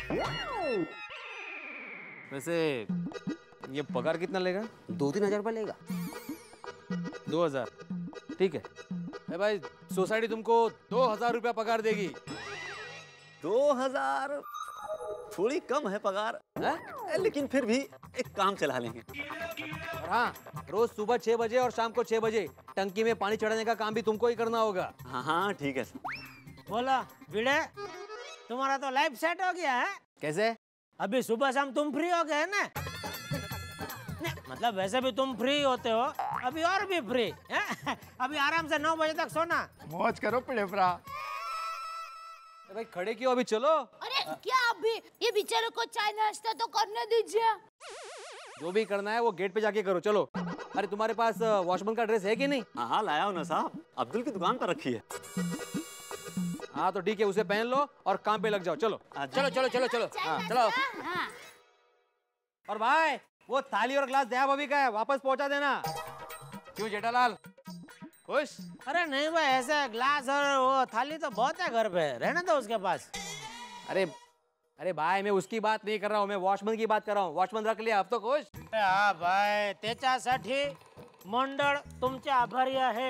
वैसे ये पगार कितना लेगा? दो तीन हजार रुपये लेगा। दो हजार ठीक है। ए भाई, सोसाइटी तुमको दो हजार रुपया पगार देगी। दो हजार थोड़ी कम है पगार, है? लेकिन फिर भी एक काम चला लेंगे। और हाँ, रोज सुबह छह बजे और शाम को छह बजे टंकी में पानी चढ़ाने का काम भी तुमको ही करना होगा। हाँ हाँ ठीक है। बोला भिड़े, तुम्हारा तो लाइफ सेट हो गया है। कैसे? अभी सुबह शाम तुम फ्री हो गए ना? मतलब वैसे भी तुम फ्री होते हो, अभी और भी फ्री है? अभी आराम से नौ बजे तक सोना। मौज करो पिड़े भरा। भाई खड़े क्यों, अभी चलो। अरे क्या अभी, ये बेचारे को चाय नाश्ता तो करने दीजिए। जो भी करना है वो गेट पे जाके करो, चलो। अरे तुम्हारे पास वॉचमैन का ड्रेस है कि नहीं? हाँ हाँ लाया हूँ ना साहब, अब्दुल की दुकान पर रखी है। हाँ तो ठीक है, उसे पहन लो और काम पे लग जाओ। चलो चलो चलो चलो चलो हाँ चलो। हाँ। और भाई, वो थाली और ग्लास दया भाभी का है, वापस पहुंचा देना। क्यों जेठालाल, खुश? अरे नहीं भाई, ऐसे ग्लास और वो थाली तो बहुत है घर पे, रहने दो उसके पास। अरे अरे भाई, मैं उसकी बात नहीं कर रहा हूँ, मैं वॉचमैन की बात कर रहा हूँ। वॉचमैन रख लिया, अब तो खुश? हाँ भाई, त्याच्यासाठी मंडळ तुमचे आभारी आहे।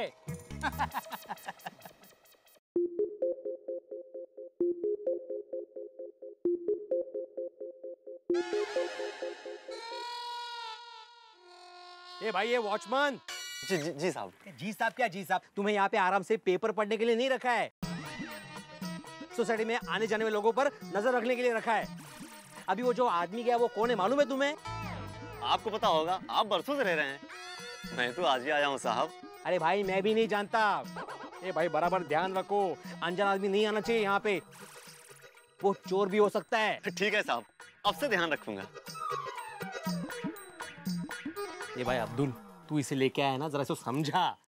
ए भाई, ये वॉचमैन। जी जी जी साहब। जी साहब क्या जी साहब, तुम्हें यहाँ पे आराम से पेपर पढ़ने के लिए नहीं रखा है, सोसाइटी में आने जाने वाले लोगों पर नजर रखने के लिए रखा है। अभी वो जो आदमी गया वो कौन है मालूम है तुम्हें? आपको पता होगा, आप बरसों से रह रहे हैं। मैं तो आज ही आया हूँ साहब। अरे भाई, मैं भी नहीं जानता। ए भाई, बराबर ध्यान रखो, अनजान आदमी नहीं आना चाहिए यहाँ पे, वो चोर भी हो सकता है। ठीक है साहब, अब से ध्यान रखूंगा। ये भाई अब्दुल, तू इसे लेके आया ना, जरा इसको समझा।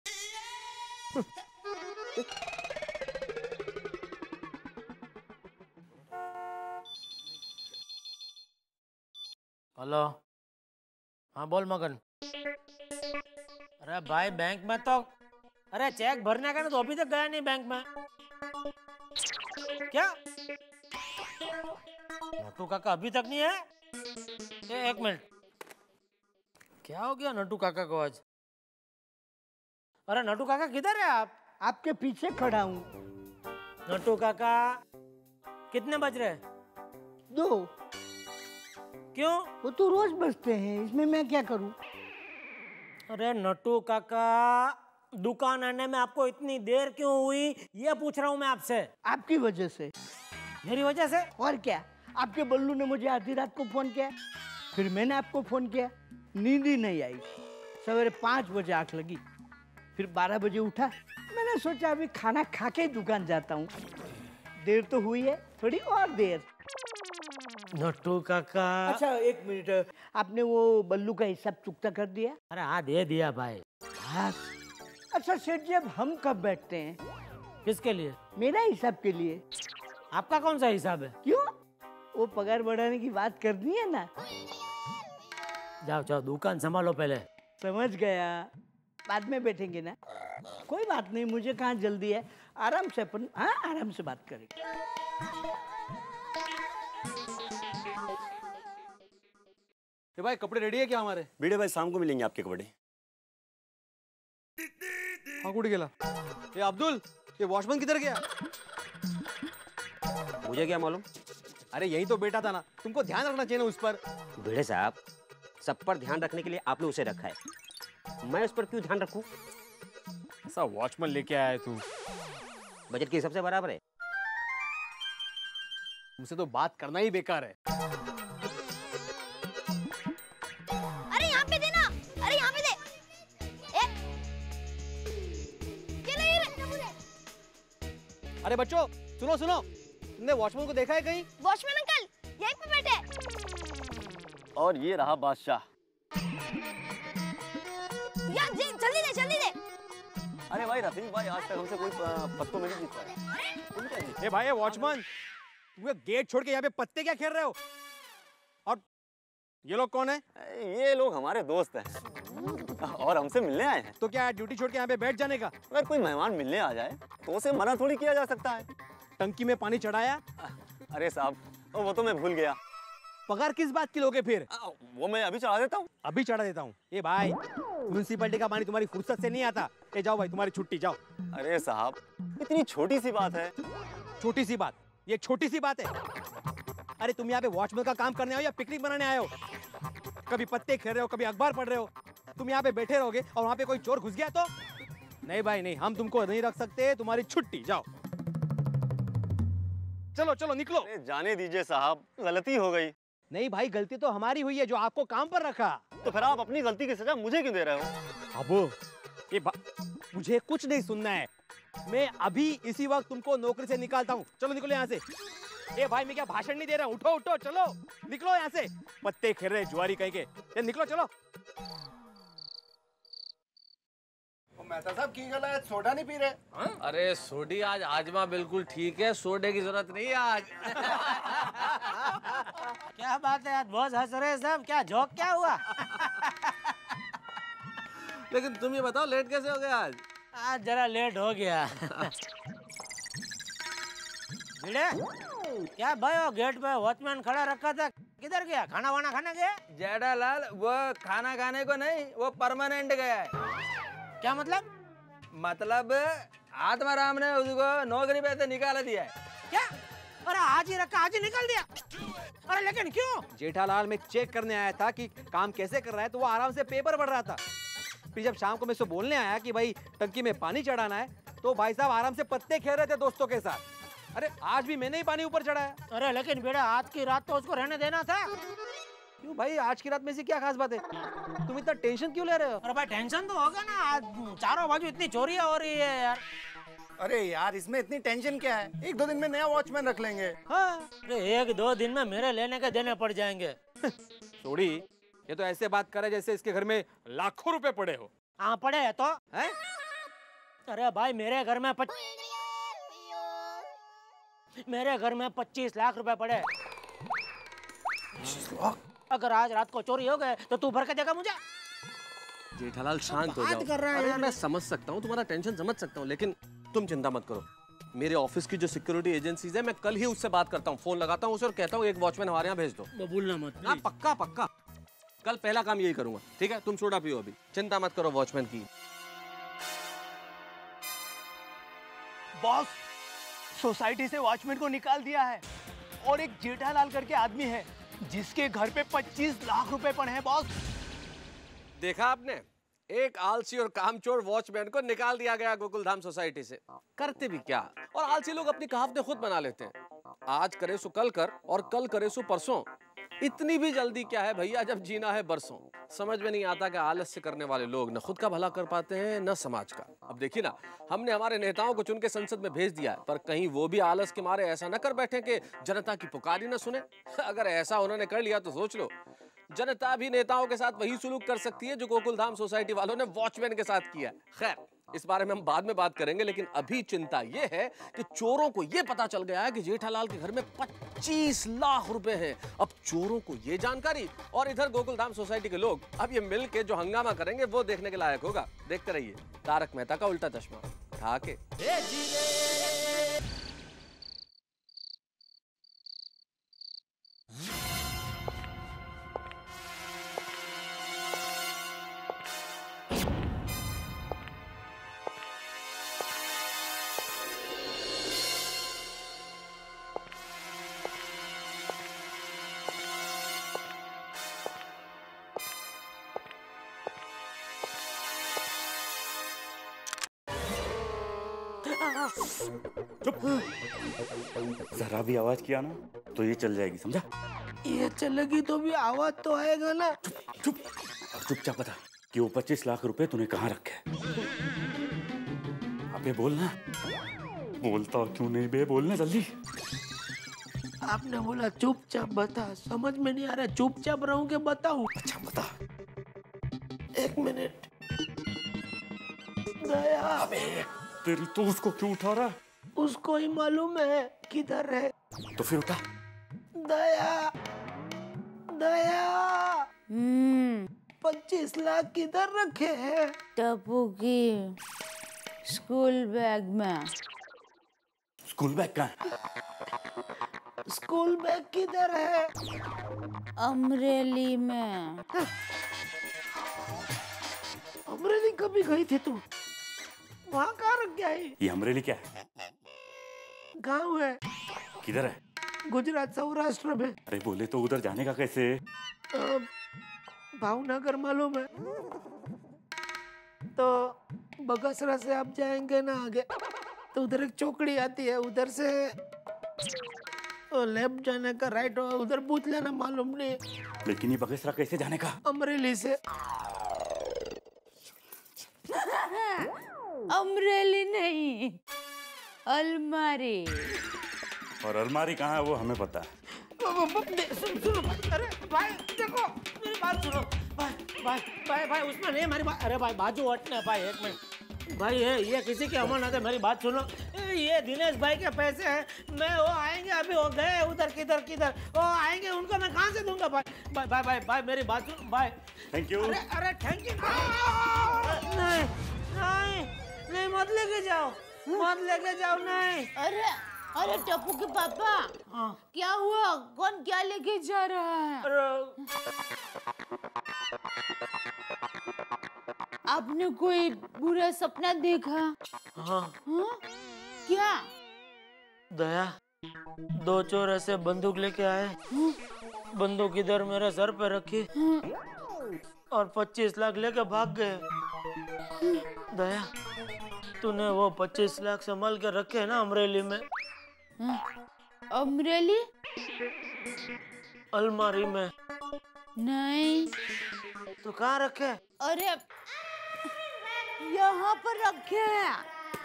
हेलो, हाँ बोल मगन। अरे भाई, बैंक में तो, अरे चेक भरने का ना, तो अभी तक गया नहीं बैंक में। क्या नटू काका अभी तक नहीं है? ए, एक मिनट, क्या हो गया नटू काका को आज? अरे नटू काका किधर है आप? आपके पीछे खड़ा हूँ। नटू काका, कितने बज रहे? दो। क्यों? वो तो रोज बजते हैं, इसमें मैं क्या करूं? अरे नट्टू काका, दुकान आने में आपको इतनी देर क्यों हुई, ये पूछ रहा हूँ मैं आपसे। आपकी वजह से। मेरी वजह से? और क्या, आपके बल्लू ने मुझे आधी रात को फोन किया, फिर मैंने आपको फोन किया, नींद ही नहीं आई। सवेरे पाँच बजे आंख लगी, फिर बारह बजे उठा। मैंने सोचा अभी खाना खा के दुकान जाता हूँ। देर तो हुई है, थोड़ी और देर। नट्टू काका। अच्छा एक मिनट, आपने वो बल्लू का हिसाब चुकता कर दिया? अरे हाँ दे दिया भाई। हाँ। अच्छा सेठ जी, अब हम कब बैठते हैं? किसके लिए? मेरा हिसाब के लिए। आपका कौन सा हिसाब है? क्यों? वो पगार बढ़ाने की बात करनी है ना। जाओ जाओ दुकान संभालो पहले। समझ गया, बाद में बैठेंगे ना। कोई बात नहीं, मुझे कहाँ जल्दी है, आराम से अपन हाँ आराम से बात करेंगे। ये भाई कपड़े रेडी है क्या हमारे? भिड़े भाई शाम को मिलेंगे आपके कपड़े। हाँ कुछ गेला। ये अब्दुल, ये वॉचमैन किधर गया? मुझे क्या मालूम? अरे यही तो बेटा था ना, तुमको ध्यान रखना चाहिए ना उस पर। भिड़े साहब, सब पर ध्यान रखने के लिए आपने उसे रखा है, मैं उस पर क्यों ध्यान रखूं? ऐसा वॉचमैन लेके आया है तू। बजट के हिसाब से बराबर है। तुमसे तो बात करना ही बेकार है। अरे यहाँ पे देना, अरे यहाँ पे दे। ए, ये ले, ये ले। अरे बच्चों सुनो सुनो, तुमने वॉचमैन को देखा है कहीं? वॉचमैन अंकल यहीं पे बैठे। और ये रहा बादशाह। यार जल्दी दे, जल्दी दे। अरे भाई रफीक भाई, आज तक हमसे कोई पत्तों में नहीं जीता है। ए भाई वॉचमैन, तुम गेट छोड़ के यहाँ पे पत्ते क्या खेल रहे हो? और ये लोग कौन है? ये लोग हमारे दोस्त हैं और हमसे मिलने आए हैं। तो क्या ड्यूटी छोड़ के यहाँ पे बैठ जाने का? अगर कोई मेहमान मिलने आ जाए तो उसे मना थोड़ी किया जा सकता है। टंकी में पानी चढ़ाया? अरे साहब वो तो मैं भूल गया। पगार किस बात की लोगे फिर? वो मैं अभी चढ़ा देता हूँ। अभी चढ़ा देता हूँ। ये भाई म्यूनसिपैलिटी का पानी तुम्हारी फुर्सत से नहीं आता। ए जाओ भाई, तुम्हारी छुट्टी, जाओ। अरे साहब इतनी छोटी सी बात है। छोटी सी बात? ये छोटी सी बात है? अरे तुम यहाँ पे वॉचमैन का काम करने आए हो या पिकनिक मनाने आए हो? कभी पत्ते खेल रहे हो, कभी अखबार पढ़ रहे हो। तुम यहाँ पे बैठे रहोगे और वहाँ पे कोई चोर घुस गया तो? नहीं भाई नहीं, हम तुमको नहीं रख सकते, तुम्हारी छुट्टी, जाओ। चलो चलो निकलो। अरे जाने दीजिए साहब, गलती हो गई। नहीं भाई, गलती तो हमारी हुई है जो आपको काम पर रखा। तो फिर आप अपनी गलती की सजा मुझे क्यों दे रहे हो? अब ये मुझे कुछ नहीं सुनना है, मैं अभी इसी वक्त तुमको नौकरी से निकालता हूँ। चलो निकलो यहाँ से। ए भाई मैं क्या भाषण नहीं दे रहा हूँ, उठो उठो चलो निकलो यहाँ से। पत्ते खेल रहे जुआरी कहीं के, ये निकलो चलो। मेहता साहब की गला है, सोडा नहीं पी रहे? हा? अरे सोडी आज आजमा बिल्कुल ठीक है, सोडे की जरूरत नहीं है आज। क्या बात है आज बहुत हंस रहे हैं सब, क्या जोक क्या हुआ? लेकिन तुम ये बताओ लेट कैसे हो गया आज? आज जरा लेट हो गया। भिड़े, क्या भाई वो गेट पे वॉचमैन खड़ा रखा था, किधर गया? खाना वाना खाने गया? जेठालाल वो खाना खाने को नहीं, वो परमानेंट गया है। क्या मतलब? मतलब आत्माराम ने उसको नौकरी पे से निकाल दिया है। क्या? अरे आज ही रखा, आज ही निकाल दिया? अरे लेकिन क्यों? जेठालाल मैं चेक करने आया था कि काम कैसे कर रहा है, तो वो आराम से पेपर पढ़ रहा था। फिर जब शाम को मैं उससे बोलने आया कि भाई टंकी में पानी चढ़ाना है, तो भाई साहब आराम से पत्ते खेल रहे थे दोस्तों के साथ। अरे आज भी मैंने ही पानी ऊपर चढ़ाया। अरे लेकिन बेटा आज की रात तो उसको रहने देना था। क्यों भाई, आज की रात में से क्या खास बात है? तुम इतना टेंशन क्यों ले रहे हो? अरे भाई टेंशन तो होगा ना, आज चारों बाजू इतनी चोरियां हो रही है यार। अरे यार इसमें इतनी टेंशन क्या है, एक दो दिन में नया वॉचमैन रख लेंगे। हाँ, अरे एक दो दिन में मेरे लेने के देने पड़ जाएंगे। छोड़ी, ये तो ऐसे बात करे जैसे इसके घर में लाखों रुपए पड़े हो। हाँ पड़े है तो है? अरे भाई मेरे घर में पच... मेरे घर में पच्चीस लाख रुपए पड़े। अगर आज रात को चोरी हो गए तो तू भर के देगा मुझे? जेठालाल शांत हो बात जाओ। कर रहा है अरे यार। मैं समझ सकता हूँ, तुम्हारा टेंशन समझ सकता हूँ, लेकिन तुम चिंता मत करो। मेरे ऑफिस की जो सिक्योरिटी एजेंसीज है, मैं कल ही उससे बात करता हूँ, फोन लगाता हूँ उसे और कहता हूँ एक वॉचमैन हमारे यहाँ भेज दो। भूलना मत। हाँ पक्का पक्का, कल पहला काम यही करूंगा। ठीक है, तुम सोडा पियो अभी, चिंता मत करो वॉचमैन की। बॉस, सोसाइटी से वॉचमैन को निकाल दिया है और एक जेठालाल करके आदमी है, जिसके घर पे पच्चीस लाख रुपए पड़े हैं बॉस। देखा आपने, एक आलसी और कामचोर वॉचमैन को निकाल दिया गया गोकुलधाम सोसाइटी से। करते भी क्या, और आलसी लोग अपनी कहावतें खुद बना लेते हैं। आज करे सो कल कर और कल करे सो परसों। इतनी भी जल्दी क्या है भैया, जब जीना है बरसों। समझ में नहीं आता कि आलस्य करने वाले लोग न खुद का भला कर पाते हैं न समाज का। अब देखिए ना, हमने हमारे नेताओं को चुन के संसद में भेज दिया है, पर कहीं वो भी आलस के मारे ऐसा न कर बैठे कि जनता की पुकार ही न सुने। अगर ऐसा उन्होंने कर लिया तो सोच लो, जनता भी नेताओं के साथ वही सुलूक कर सकती है जो गोकुलधाम सोसाइटी वालों ने वॉचमैन के साथ किया। खैर, इस बारे में हम बाद में बात करेंगे, लेकिन अभी चिंता ये है कि चोरों को ये पता चल गया है कि जेठालाल के घर में पच्चीस लाख रुपए हैं। अब चोरों को ये जानकारी, और इधर गोकुलधाम सोसाइटी के लोग, अब ये मिल के जो हंगामा करेंगे वो देखने के लायक होगा। देखते रहिए तारक मेहता का उल्टा चश्मा उठा के। चुप, जरा भी आवाज किया ना तो ये चल जाएगी, समझा? ये चलेगी तो भी आवाज तो आएगा ना। चुप, चुपचाप बता कि वो पच्चीस लाख रुपए तूने कहाँ रखे? अबे बोलना, बोलता क्यों नहीं बे, बोलना जल्दी। आपने बोला चुपचाप बता, समझ में नहीं आ रहा चुपचाप रहूं कि बताऊं? अच्छा बता। एक मिनट। दया। अबे तेरी तो उसको क्यों उठा रहा? उसको ही मालूम है किधर है। तो फिर उठा। दया, दया। हम्म, पच्चीस लाख किधर रखे हैं? टप्पू की स्कूल बैग में। स्कूल बैग कहाँ है? स्कूल बैग किधर है? अमरेली में। अमरेली कभी गई थी तू? वहाँ कहाँ रख गया है? ये अमरेली क्या है? गाँव है। किधर है? गुजरात सौराष्ट्र में। अरे बोले तो उधर जाने का कैसे? भावनगर मालूम है? तो बगसरा से आप जाएंगे ना आगे, तो उधर एक चौकड़ी आती है, उधर से लेफ्ट जाने का, राइट उधर पूछ लेना, मालूम नहीं। लेकिन ये बगसरा कैसे जाने का? अमरेली से। अमरेली नहीं, अलमारी। और अलमारी कहाँ है वो हमें पता है। सुनो, अरे भाई देखो, मेरी बात सुनो। भाई भाई भाई भाई उसमें नहीं, हमारी बात। अरे भाई बाजू हटना भाई, एक मिनट भाई। ये ये किसी की अमानत है, मेरी बात सुनो। ये दिनेश भाई के पैसे हैं, मैं वो आएंगे, अभी वो गए उधर, किधर किधर वो आएंगे, उनको मैं कहाँ से दूंगा भाई? भाई भाई भाई भाई मेरी बात सुनो भाई। Thank you. अरे अरे थैंक यू। नहीं नहीं नहीं, मत लेके जाओ, मत लेके जाओ, नहीं। अरे अरे टप्पू के पापा, हाँ। क्या हुआ? कौन क्या लेके जा रहा है? आपने कोई बुरा सपना देखा? हाँ। हाँ? क्या? दया, दो चोर ऐसे बंदूक लेके आए, बंदूक इधर मेरे सर पे रखी और पच्चीस लाख लेके भाग गए। दया, तूने वो पच्चीस लाख संभाल के रखे है ना अमरेली में? अमरेली? अलमारी में। नहीं। तो कहाँ रखे? अरे यहाँ पर रखे हैं।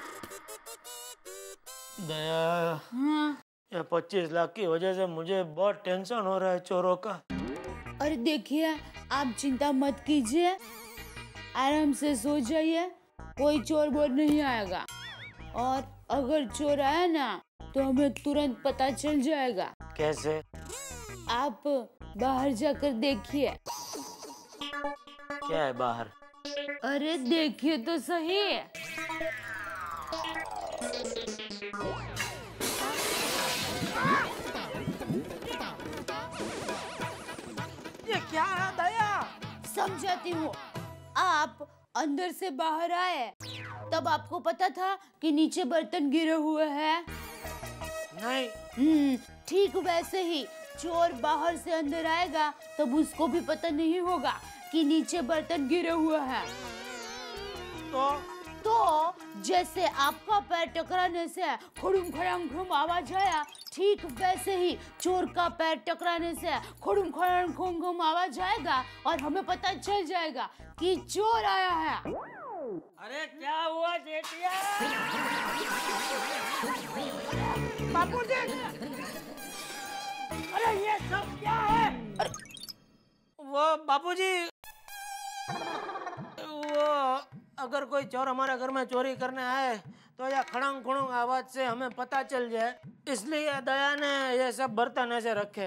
दया, हाँ? ये पच्चीस लाख की वजह से मुझे बहुत टेंशन हो रहा है चोरों का। अरे देखिए, आप चिंता मत कीजिए, आराम से सो जाइए, कोई चोर बोर नहीं आएगा। और अगर चोर आया ना तो हमें तुरंत पता चल जाएगा। कैसे? आप बाहर जाकर देखिए। क्या है बाहर? अरे देखिए तो सही। ये क्या है दया? समझाती हूँ। आप अंदर से बाहर आए, तब आपको पता था कि नीचे बर्तन गिरे हुए हैं? नहीं। हम्म, ठीक वैसे ही चोर बाहर से अंदर आएगा तब उसको भी पता नहीं होगा कि नीचे बर्तन गिरे हुए हैं। तो तो जैसे आपका पैर टकराने से खुड़ुम खड़ाम खुम आवाज आया, ठीक वैसे ही चोर का पैर टकराने से खुड़ुम खड़ाम खुम खुम आवाज आएगा और हमें पता चल जाएगा कि चोर आया है। अरे क्या हुआ जेठिया? बापू जी, अरे ये सब क्या है? वो बापूजी, वो अगर कोई चोर हमारे घर में चोरी करने आए तो यह खड़ंग खुड़ंग आवाज से हमें पता चल जाए, इसलिए दया ने ये सब बर्तन ऐसे रखे।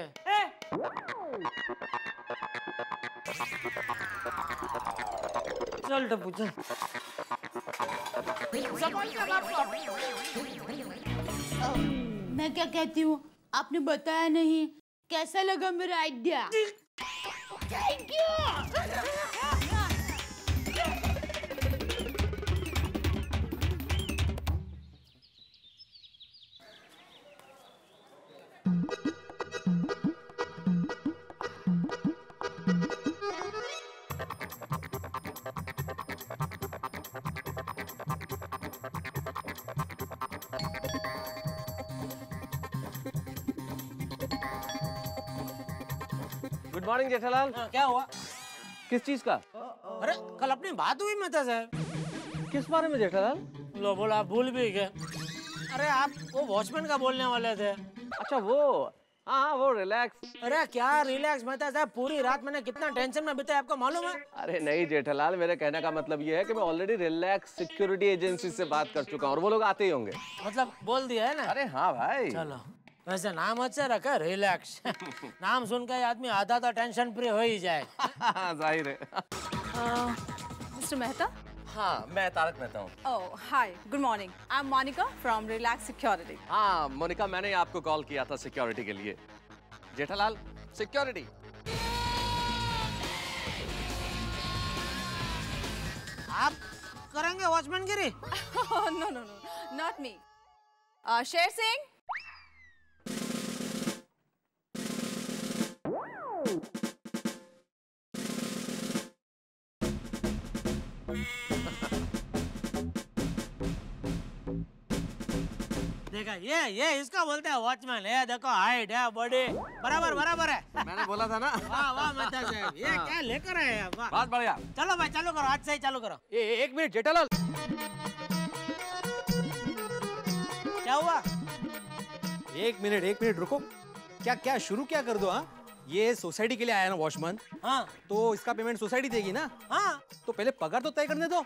चल टप्पू चल। मैं क्या कहती हूँ, आपने बताया नहीं, कैसा लगा मेरा idea? Thank you. Good morning Jethalal. हाँ, क्या हुआ? किस चीज का? अरे कल अपनी बात हुई मेहता साहब। किस बारे में जेठालाल? लो बोला, आप भूल भी गए। अरे आप वो वॉचमैन का बोलने वाले थे। अच्छा वो, हाँ हाँ वो रिलैक्स। अरे क्या रिलैक्स मेहता साहब, पूरी रात मैंने कितना टेंशन में बिताया आपको मालूम है? अरे नहीं जेठालाल, मेरे कहने का मतलब ये है कि मैं ऑलरेडी रिलैक्स सिक्योरिटी एजेंसी से बात कर चुका हूँ और वो लोग आते ही होंगे। मतलब बोल दिया है ना? अरे हाँ भाई। चलो, वैसे नाम अच्छा रखा रिलैक्स। नाम सुनकर आदमी आधा तो टेंशन फ्री हो ही जाए। जाहिर है। मिस्टर मेहता? हाँ, मैं तारक मेहता हूँ। Oh hi, good morning. I am Monica from Relax Security. हाँ मोनिका, मैंने आपको कॉल किया था सिक्योरिटी के लिए। जेठालाल, सिक्योरिटी। आप करेंगे वॉचमैन गिरी? No no no, not me. Sher Singh. देखा, ये ये इसका बोलते हैं वॉचमैन। ये देखो हाइट है, बॉडी बराबर बराबर है। मैंने बोला था ना। वाह वाह मेहता साहब, ये क्या लेकर आए हैं? वाह, बहुत बढ़िया। चलो भाई चालू करो, आज से ही चालू करो। ए, एक मिनट जेठालाल। क्या हुआ? एक मिनट एक मिनट रुको। क्या क्या शुरू क्या कर दो? हाँ, ये सोसाइटी के लिए आया ना वॉचमैन। हाँ, तो इसका पेमेंट सोसाइटी देगी ना? हाँ, तो पहले पगार तो तय करने दो।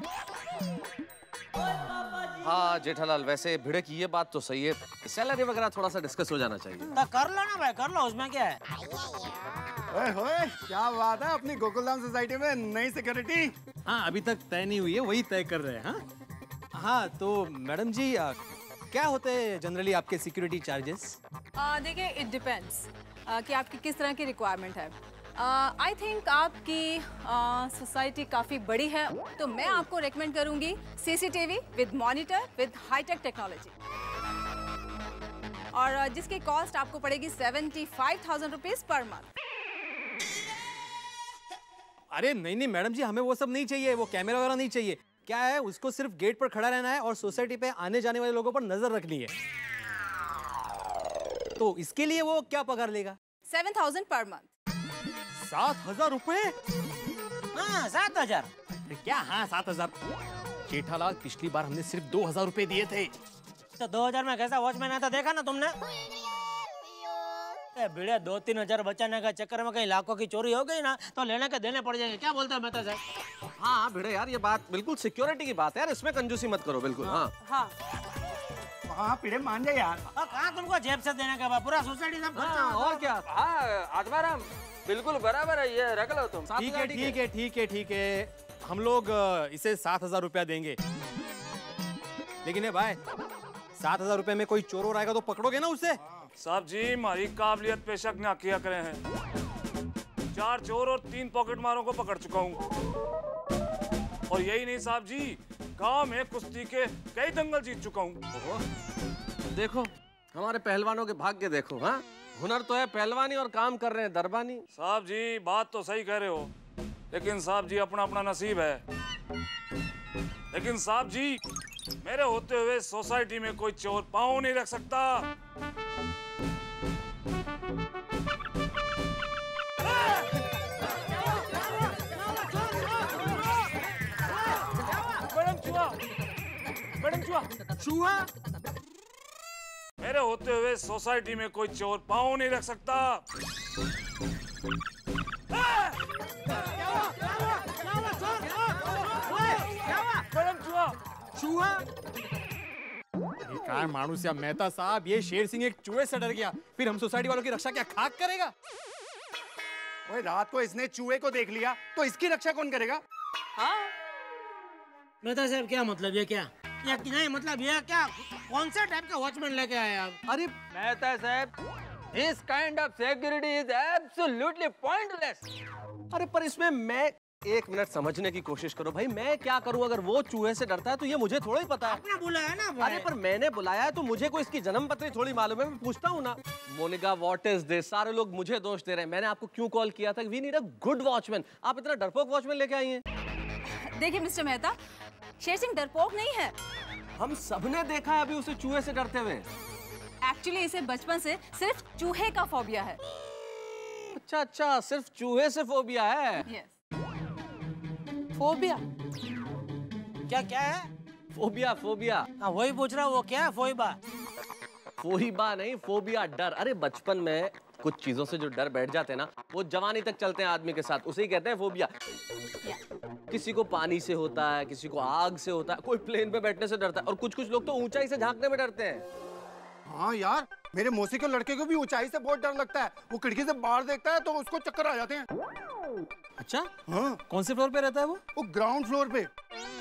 हाँ जेठालाल, वैसे भिड़े की ये बात तो सही है, सैलरी वगैरह थोड़ा सा डिस्कस हो जाना चाहिए। तो कर लो ना भाई, कर लो, उसमें क्या है? ओए होए, क्या बात है, अपनी गोकुलधाम सोसाइटी में नई सिक्योरिटी। हाँ, अभी तक तय नहीं हुई है, वही तय कर रहे हैं। हाँ हाँ, तो मैडम जी आ, क्या होते हैं जनरली आपके सिक्योरिटी चार्जेस? देखिए, इट डिपेंड्स कि आपकी किस तरह की रिक्वायरमेंट है। आई uh, थिंक आपकी सोसाइटी uh, काफ़ी बड़ी है, तो मैं आपको रेकमेंड करूंगी CCTV with monitor with high tech technology, और uh, जिसकी कॉस्ट आपको पड़ेगी seventy five thousand rupees per month. अरे नहीं नहीं मैडम जी, हमें वो सब नहीं चाहिए, वो कैमरा वगैरह नहीं चाहिए। क्या है, उसको सिर्फ गेट पर खड़ा रहना है और सोसाइटी पे आने जाने वाले लोगों पर नजर रखनी है। तो इसके लिए वो क्या पगार लेगा? Seven thousand per month. सात हजार रुपए? हाँ, सात हजार। क्या? हाँ, सात हजार। जेठालाल, पिछली बार हमने सिर्फ दो हजार रुपए दिए थे। तो दो हजार में कैसा वॉचमैन आता देखा ना तुमने? भिड़े, दो तीन हजार बचाने का चक्कर में कहीं लाखों की चोरी हो गई ना, तो लेने के देने पड़ जाएंगे। क्या बोलता है मेहता साहब? हाँ भिड़े यार, ये बात बिल्कुल सिक्योरिटी की बात है यार, इसमें कंजूसी मत करो बिल्कुल। हाँ हाँ हाँ भिड़े, मान जाए यार। कहाँ तुमको जेब से देने का, पूरा सोसाइटी सब खर्चा। और क्या? हाँ आत्माराम, बिल्कुल बराबर है, ये रख लो तुम। ठीक है ठीक है ठीक है ठीक है, हम लोग इसे सात हजार रुपया देंगे। लेकिन है भाई, सात हजार रुपए में कोई चोर और आएगा तो पकड़ोगे ना उसे? साहब जी, हमारी काबिलियत पे शक ना किया करे हैं। चार चोर और तीन पॉकेट मारों को पकड़ चुका हूँ, और यही नहीं साहब जी, गांव में कुश्ती के कई दंगल जीत चुका हूँ। देखो हमारे पहलवानों के भाग्य देखो। हाँ, हुनर तो है पहलवानी और काम कर रहे हैं दरबानी। साहब जी बात तो सही कह रहे हो, लेकिन साहब जी अपना अपना नसीब है। लेकिन साहब जी मेरे होते हुए सोसाइटी में कोई चोर पाँव नहीं रख सकता। मैडम चूहा, मैडम चूहा, चूहा। मेरे होते हुए सोसाइटी में कोई चोर पाँव नहीं रख सकता। मैडम चूहा, चूहा। काय मानुस या मेहता साहब, ये शेर सिंह एक चूहे से डर गया, फिर हम सोसाइटी वालों की रक्षा क्या खाक करेगा? ओए रात को इसने चूहे को देख लिया तो इसकी रक्षा कौन करेगा? हाँ? मेहता साहब क्या मतलब ये क्या? या नहीं मतलब ये क्या? कौन सा टाइप का वॉचमैन लेके आए आप? अरे मेहता साहब, this kind of security is absolutely pointless. अरे पर इसमें मैं एक मिनट समझने की कोशिश करो भाई, मैं क्या करूं? अगर वो चूहे से डरता है तो ये मुझे थोड़ा ही पता है। आपने बुलाया ना भाई। अरे पर मैंने बुलाया है तो मुझे कोई इसकी जन्म पत्री थोड़ी मालूम है, मैं पूछता हूँ ना। Monica what is this? सारे लोग मुझे दोष दे रहे हैं। मैंने आपको क्यों कॉल किया था? We need a good watchman. आप इतना डरपोक वॉचमैन लेके आई हैं। देखिए मिस्टर मेहता, शेर सिंह डरपोक नहीं है। हम सबने देखा है अभी उसे चूहे से डरते हुए। एक्चुअली इसे बचपन से सिर्फ चूहे का फोबिया है। अच्छा अच्छा, सिर्फ चूहे से फोबिया है। yes. फोबिया क्या क्या है? Phobia phobia. हाँ वही पूछ रहा हूँ, वो क्या है फोबिया? फोबिया नहीं, फोबिया डर। अरे बचपन में कुछ चीजों से जो डर बैठ जाते हैं ना, वो जवानी तक चलते हैं आदमी के साथ, उसे ही कहते हैं फोबिया। किसी को पानी से होता है, किसी को आग से होता है, कोई प्लेन पे बैठने से डरता है, और कुछ कुछ लोग तो ऊंचाई से झांकने में डरते हैं। हाँ यार, मेरे मौसी के लड़के को भी ऊंचाई से बहुत डर लगता है। वो खिड़की से बाहर देखता है तो उसको चक्कर आ जाते हैं। अच्छा? हाँ। कौन से फ्लोर पे रहता है वो? वो ग्राउंड फ्लोर पे।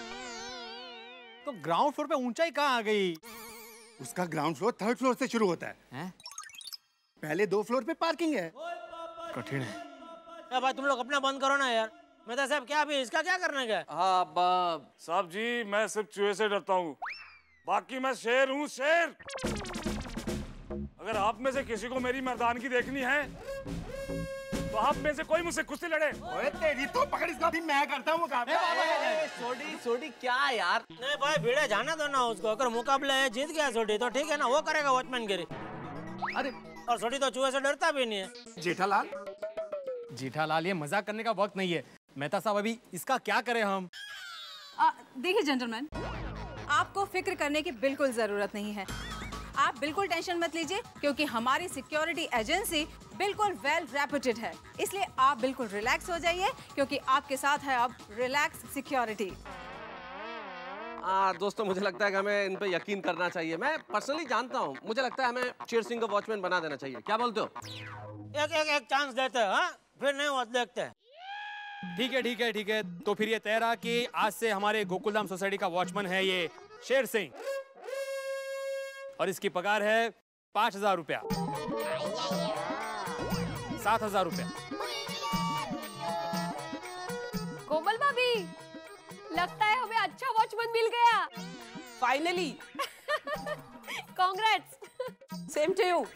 तो ग्राउंड फ्लोर पे ऊंचाई कहाँ आ गई? उसका ग्राउंड फ्लोर थर्ड फ्लोर से शुरू होता है, है? पहले दो फ्लोर पे पार्किंग है। कठिन है। या भाई तुम लोग अपना बंद करो ना यार। मेहता साहब क्या अभी इसका क्या करने का? हाँ बाप साहब जी मैं सिर्फ चूहे से डरता हूँ, बाकी मैं शेर हूँ शेर। अगर आप में से किसी को मेरी मर्दानगी देखनी है तो आप में से कोई मुझसे कुश्ती लड़े। ओए तेरी तो पकड़ इसका भी मैं करता हूँ मुकाबला। सोडी सोडी क्या यार? नहीं भाई भिड़े जाना दो ना उसको। अगर मुकाबला है जीत गया सोडी तो ठीक है ना, वो करेगा वॉचमैन गिरी। अरे और सोडी तो चूहे से डरता भी नहीं है। जेठालाल जेठालाल, ये मजाक करने का वक्त नहीं है। मेहता साहब अभी इसका क्या करें हम? देखिए जेंटलमैन, आपको फिक्र करने की बिल्कुल जरूरत नहीं है। आप बिल्कुल टेंशन मत लीजिए, क्योंकि हमारी सिक्योरिटी एजेंसी बिल्कुल वेल रेप्यूटेड है। इसलिए आप बिल्कुल रिलैक्स हो जाइए, क्योंकि आपके साथ है अब रिलैक्स सिक्योरिटी। आ, दोस्तों मुझे लगता है कि हमें इन पे यकीन करना चाहिए। मैं पर्सनली जानता हूँ, मुझे लगता है हमें शेर सिंह को वॉचमैन बना देना चाहिए। क्या बोलते हो? एक एक एक चांस देते हैं, हाँ? फिर नहीं वो देखते हैं। ठीक है ठीक है ठीक है, तो फिर ये तय रहा कि आज से हमारे गोकुलधाम सोसाइटी का वॉचमैन है ये शेर सिंह, और इसकी पगार है पांच हजार रुपया, सात हजार रुपया। कोमल भाभी, लगता है हमें अच्छा वॉचमैन मिल गया। Finally. Congrats. Same to you.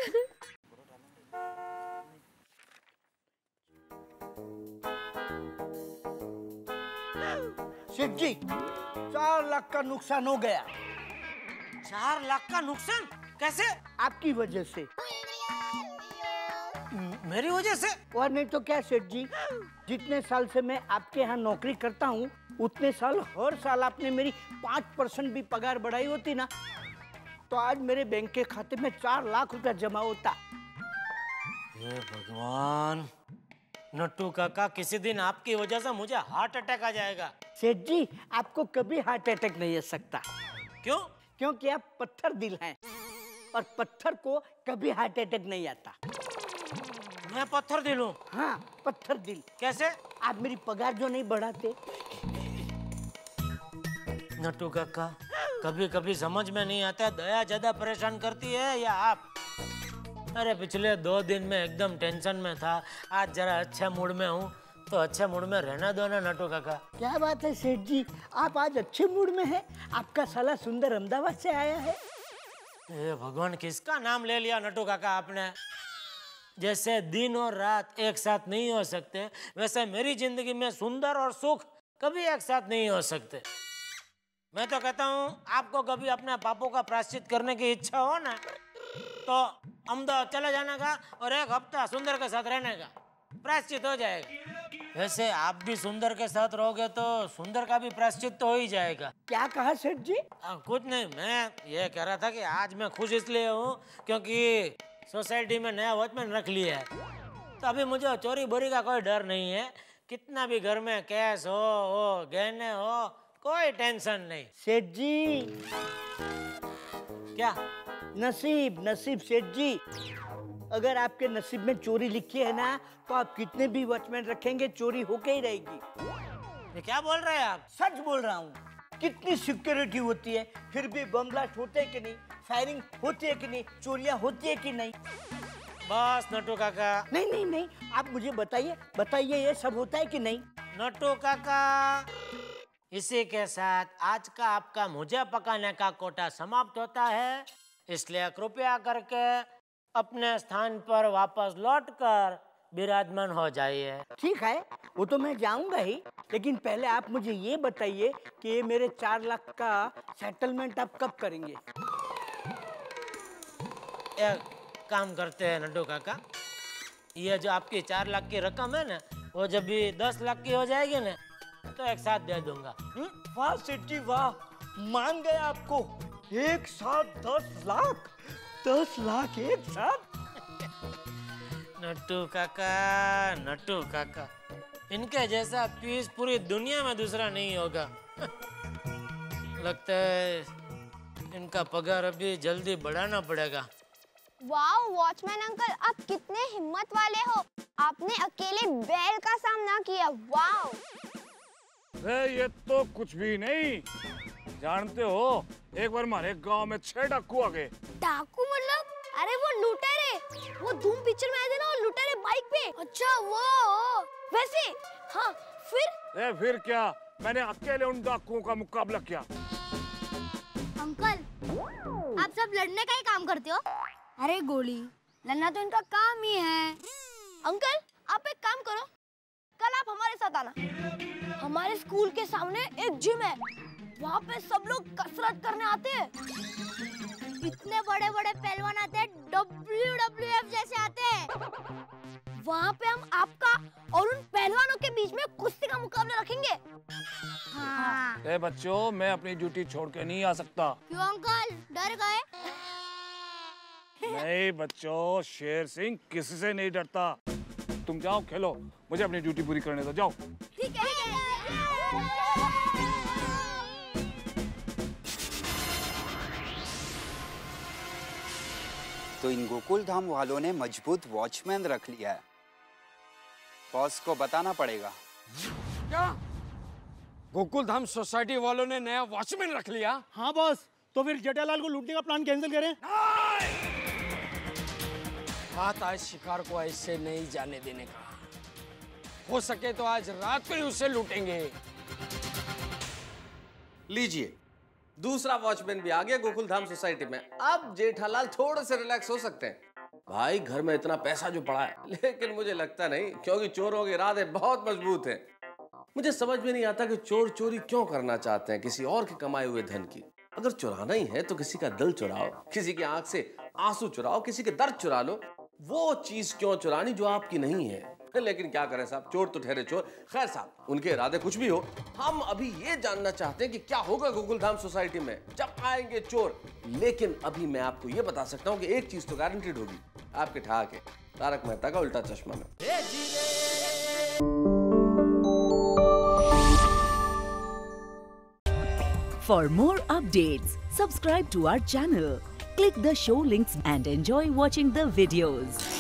Shiv ji, चार लाख का नुकसान हो गया। चार लाख का नुकसान कैसे? आपकी वजह से। मेरी वजह से? और नहीं तो क्या सेठ जी, जितने साल से मैं आपके यहाँ नौकरी करता हूँ, उतने साल हर साल आपने मेरी पाँच परसेंट भी पगार बढ़ाई होती ना, तो आज मेरे बैंक के खाते में चार लाख रुपया जमा होता। हे भगवान, नट्टू काका, किसी दिन आपकी वजह से मुझे हार्ट अटैक आ जाएगा। सेठ जी, आपको कभी हार्ट अटैक नहीं आ सकता। क्यों? क्योंकि आप पत्थर दिल हैं, और पत्थर को कभी हार्ट अटैक नहीं आता। मैं पत्थर दिल हूँ? हाँ, पत्थर दिल। कैसे? आप मेरी पगार जो नहीं बढ़ाते। नट्टू काका, कभी कभी समझ में नहीं आता दया ज्यादा परेशान करती है या आप? अरे पिछले दो दिन में एकदम टेंशन में था, आज जरा अच्छे मूड में हूँ, तो अच्छे मूड में रहना दो ना नट्टू काका। क्या बात है सेठ जी, आप आज अच्छे मूड में हैं? आपका साला सुंदर अहमदाबाद से आया है। ए भगवान, किसका नाम ले लिया नट्टू काका आपने? जैसे दिन और रात एक साथ नहीं हो सकते, वैसे मेरी जिंदगी में सुंदर और सुख कभी एक साथ नहीं हो सकते। मैं तो कहता हूँ आपको कभी अपने पापों का प्रायश्चित करने की इच्छा हो ना, तो अहमदाबाद चले जाने का और एक हफ्ता सुंदर के साथ रहने का, प्रायश्चित हो जाएगा। वैसे आप भी सुंदर के साथ रहोगे तो सुंदर का भी प्रायश्चित तो हो ही जाएगा। क्या कहा सेठ जी? आ, कुछ नहीं, मैं ये कह रहा था कि आज मैं खुश इसलिए हूँ क्योंकि सोसाइटी में नया वॉचमैन रख लिया है, तो अभी मुझे चोरी बोरी का कोई डर नहीं है। कितना भी घर में कैश हो, हो गहने हो, कोई टेंशन नहीं। सेठ जी क्या? नसीब नसीब सेठ जी, अगर आपके नसीब में चोरी लिखी है ना, तो आप कितने भी वॉचमैन रखेंगे चोरी होके ही रहेगी। ये क्या बोल रहे हैं आप? सच बोल रहा हूँ। कितनी सिक्योरिटी होती है, फिर भी बम ब्लास्ट होते हैं कि नहीं, फायरिंग होती है कि नहीं, चोरियां होती है कि नहीं। बस नटू काका। नहीं नहीं नहीं, आप मुझे बताइए बताइए ये सब होता है कि नहीं। नटू काका, इसी के साथ आज का आपका मुझे पकाने का कोटा समाप्त होता है, इसलिए कृपया करके अपने स्थान पर वापस लौटकर विराजमान हो जाइए। ठीक है, वो तो मैं जाऊंगा ही, लेकिन पहले आप मुझे ये बताइए कि ये मेरे चार लाख का सेटलमेंट आप कब करेंगे? एक काम करते हैं नड्डू काका, ये जो आपकी चार लाख की रकम है ना, वो जब भी दस लाख की हो जाएगी ना, तो एक साथ दे दूंगा। वाह सेठ जी वाह, मान गए आपको। एक साथ दस लाख दस लाख एक साथ। नट्टू काका, नट्टू काका, इनके जैसा पीस पूरी दुनिया में दूसरा नहीं होगा। लगता है इनका पगार अभी जल्दी बढ़ाना पड़ेगा। वाओ वॉचमैन अंकल, आप कितने हिम्मत वाले हो, आपने अकेले बैल का सामना किया। वाओ। ये तो कुछ भी नहीं, जानते हो एक बार हमारे गांव में छह डाकू आ गए। डाकू मतलब? अरे वो लुटेरे, वो धूम पिक्चर में आए थे ना, वो लुटेरे बाइक पे। अच्छा वो वैसे। हाँ फिर? ए, फिर क्या, मैंने अकेले उन डाकुओं का मुकाबला किया। अंकल आप सब लड़ने का ही काम करते हो? अरे गोली लड़ना तो इनका काम ही है। अंकल आप एक काम करो, कल आप हमारे साथ आना। हमारे स्कूल के सामने एक जिम है, वहाँ पे सब लोग कसरत करने आते हैं। इतने बड़े बड़े पहलवान आते हैं, डब्ल्यू डब्ल्यू एफ जैसे आते हैं। वहाँ पे हम आपका और उन पहलवानों के बीच में कुश्ती का मुकाबला रखेंगे। हाँ। ए बच्चों, मैं अपनी ड्यूटी छोड़ के नहीं आ सकता। क्यों अंकल, डर गए? नहीं बच्चों, शेर सिंह किसी से नहीं डरता। तुम जाओ खेलो, मुझे अपनी ड्यूटी पूरी करने दो, जाओ। ठीक है। तो इन गोकुल धाम वालों ने मजबूत वॉचमैन रख लिया है, बॉस को बताना पड़ेगा। क्या गोकुल धाम सोसाइटी वालों ने नया वॉचमैन रख लिया? हाँ बॉस, तो फिर जेठालाल को लूटने का प्लान कैंसिल करें? बात आज शिकार को ऐसे नहीं जाने देने का, हो सके तो आज रात को ही उसे लूटेंगे। लीजिए, दूसरा वॉचमैन भी आ गया गोकुल धाम सोसाइटी में। अब जेठालाल थोड़े से रिलैक्स हो सकते हैं। भाई घर में इतना पैसा जो पड़ा है, लेकिन मुझे लगता नहीं, क्योंकि चोरों के इरादे बहुत मजबूत हैं। मुझे समझ में नहीं आता कि चोर चोरी क्यों करना चाहते हैं किसी और के कमाए हुए धन की। अगर चुराना ही है तो किसी का दिल चुराओ, किसी की आंख से आंसू चुराओ, किसी के दर्द चुरा लो। वो चीज क्यों चुरानी जो आपकी नहीं है? लेकिन क्या करें साहब, चोर तो ठहरे चोर। खैर साहब, उनके इरादे कुछ भी हो, हम अभी ये जानना चाहते हैं कि क्या होगा गोकुल धाम सोसाइटी में जब आएंगे चोर। लेकिन अभी मैं आपको ये बता सकता हूँ कि एक चीज तो गारंटीड होगी, आपके ठहाके तारक मेहता का उल्टा चश्मा में। For more updates, subscribe to our channel, click the show links and enjoy watching the videos.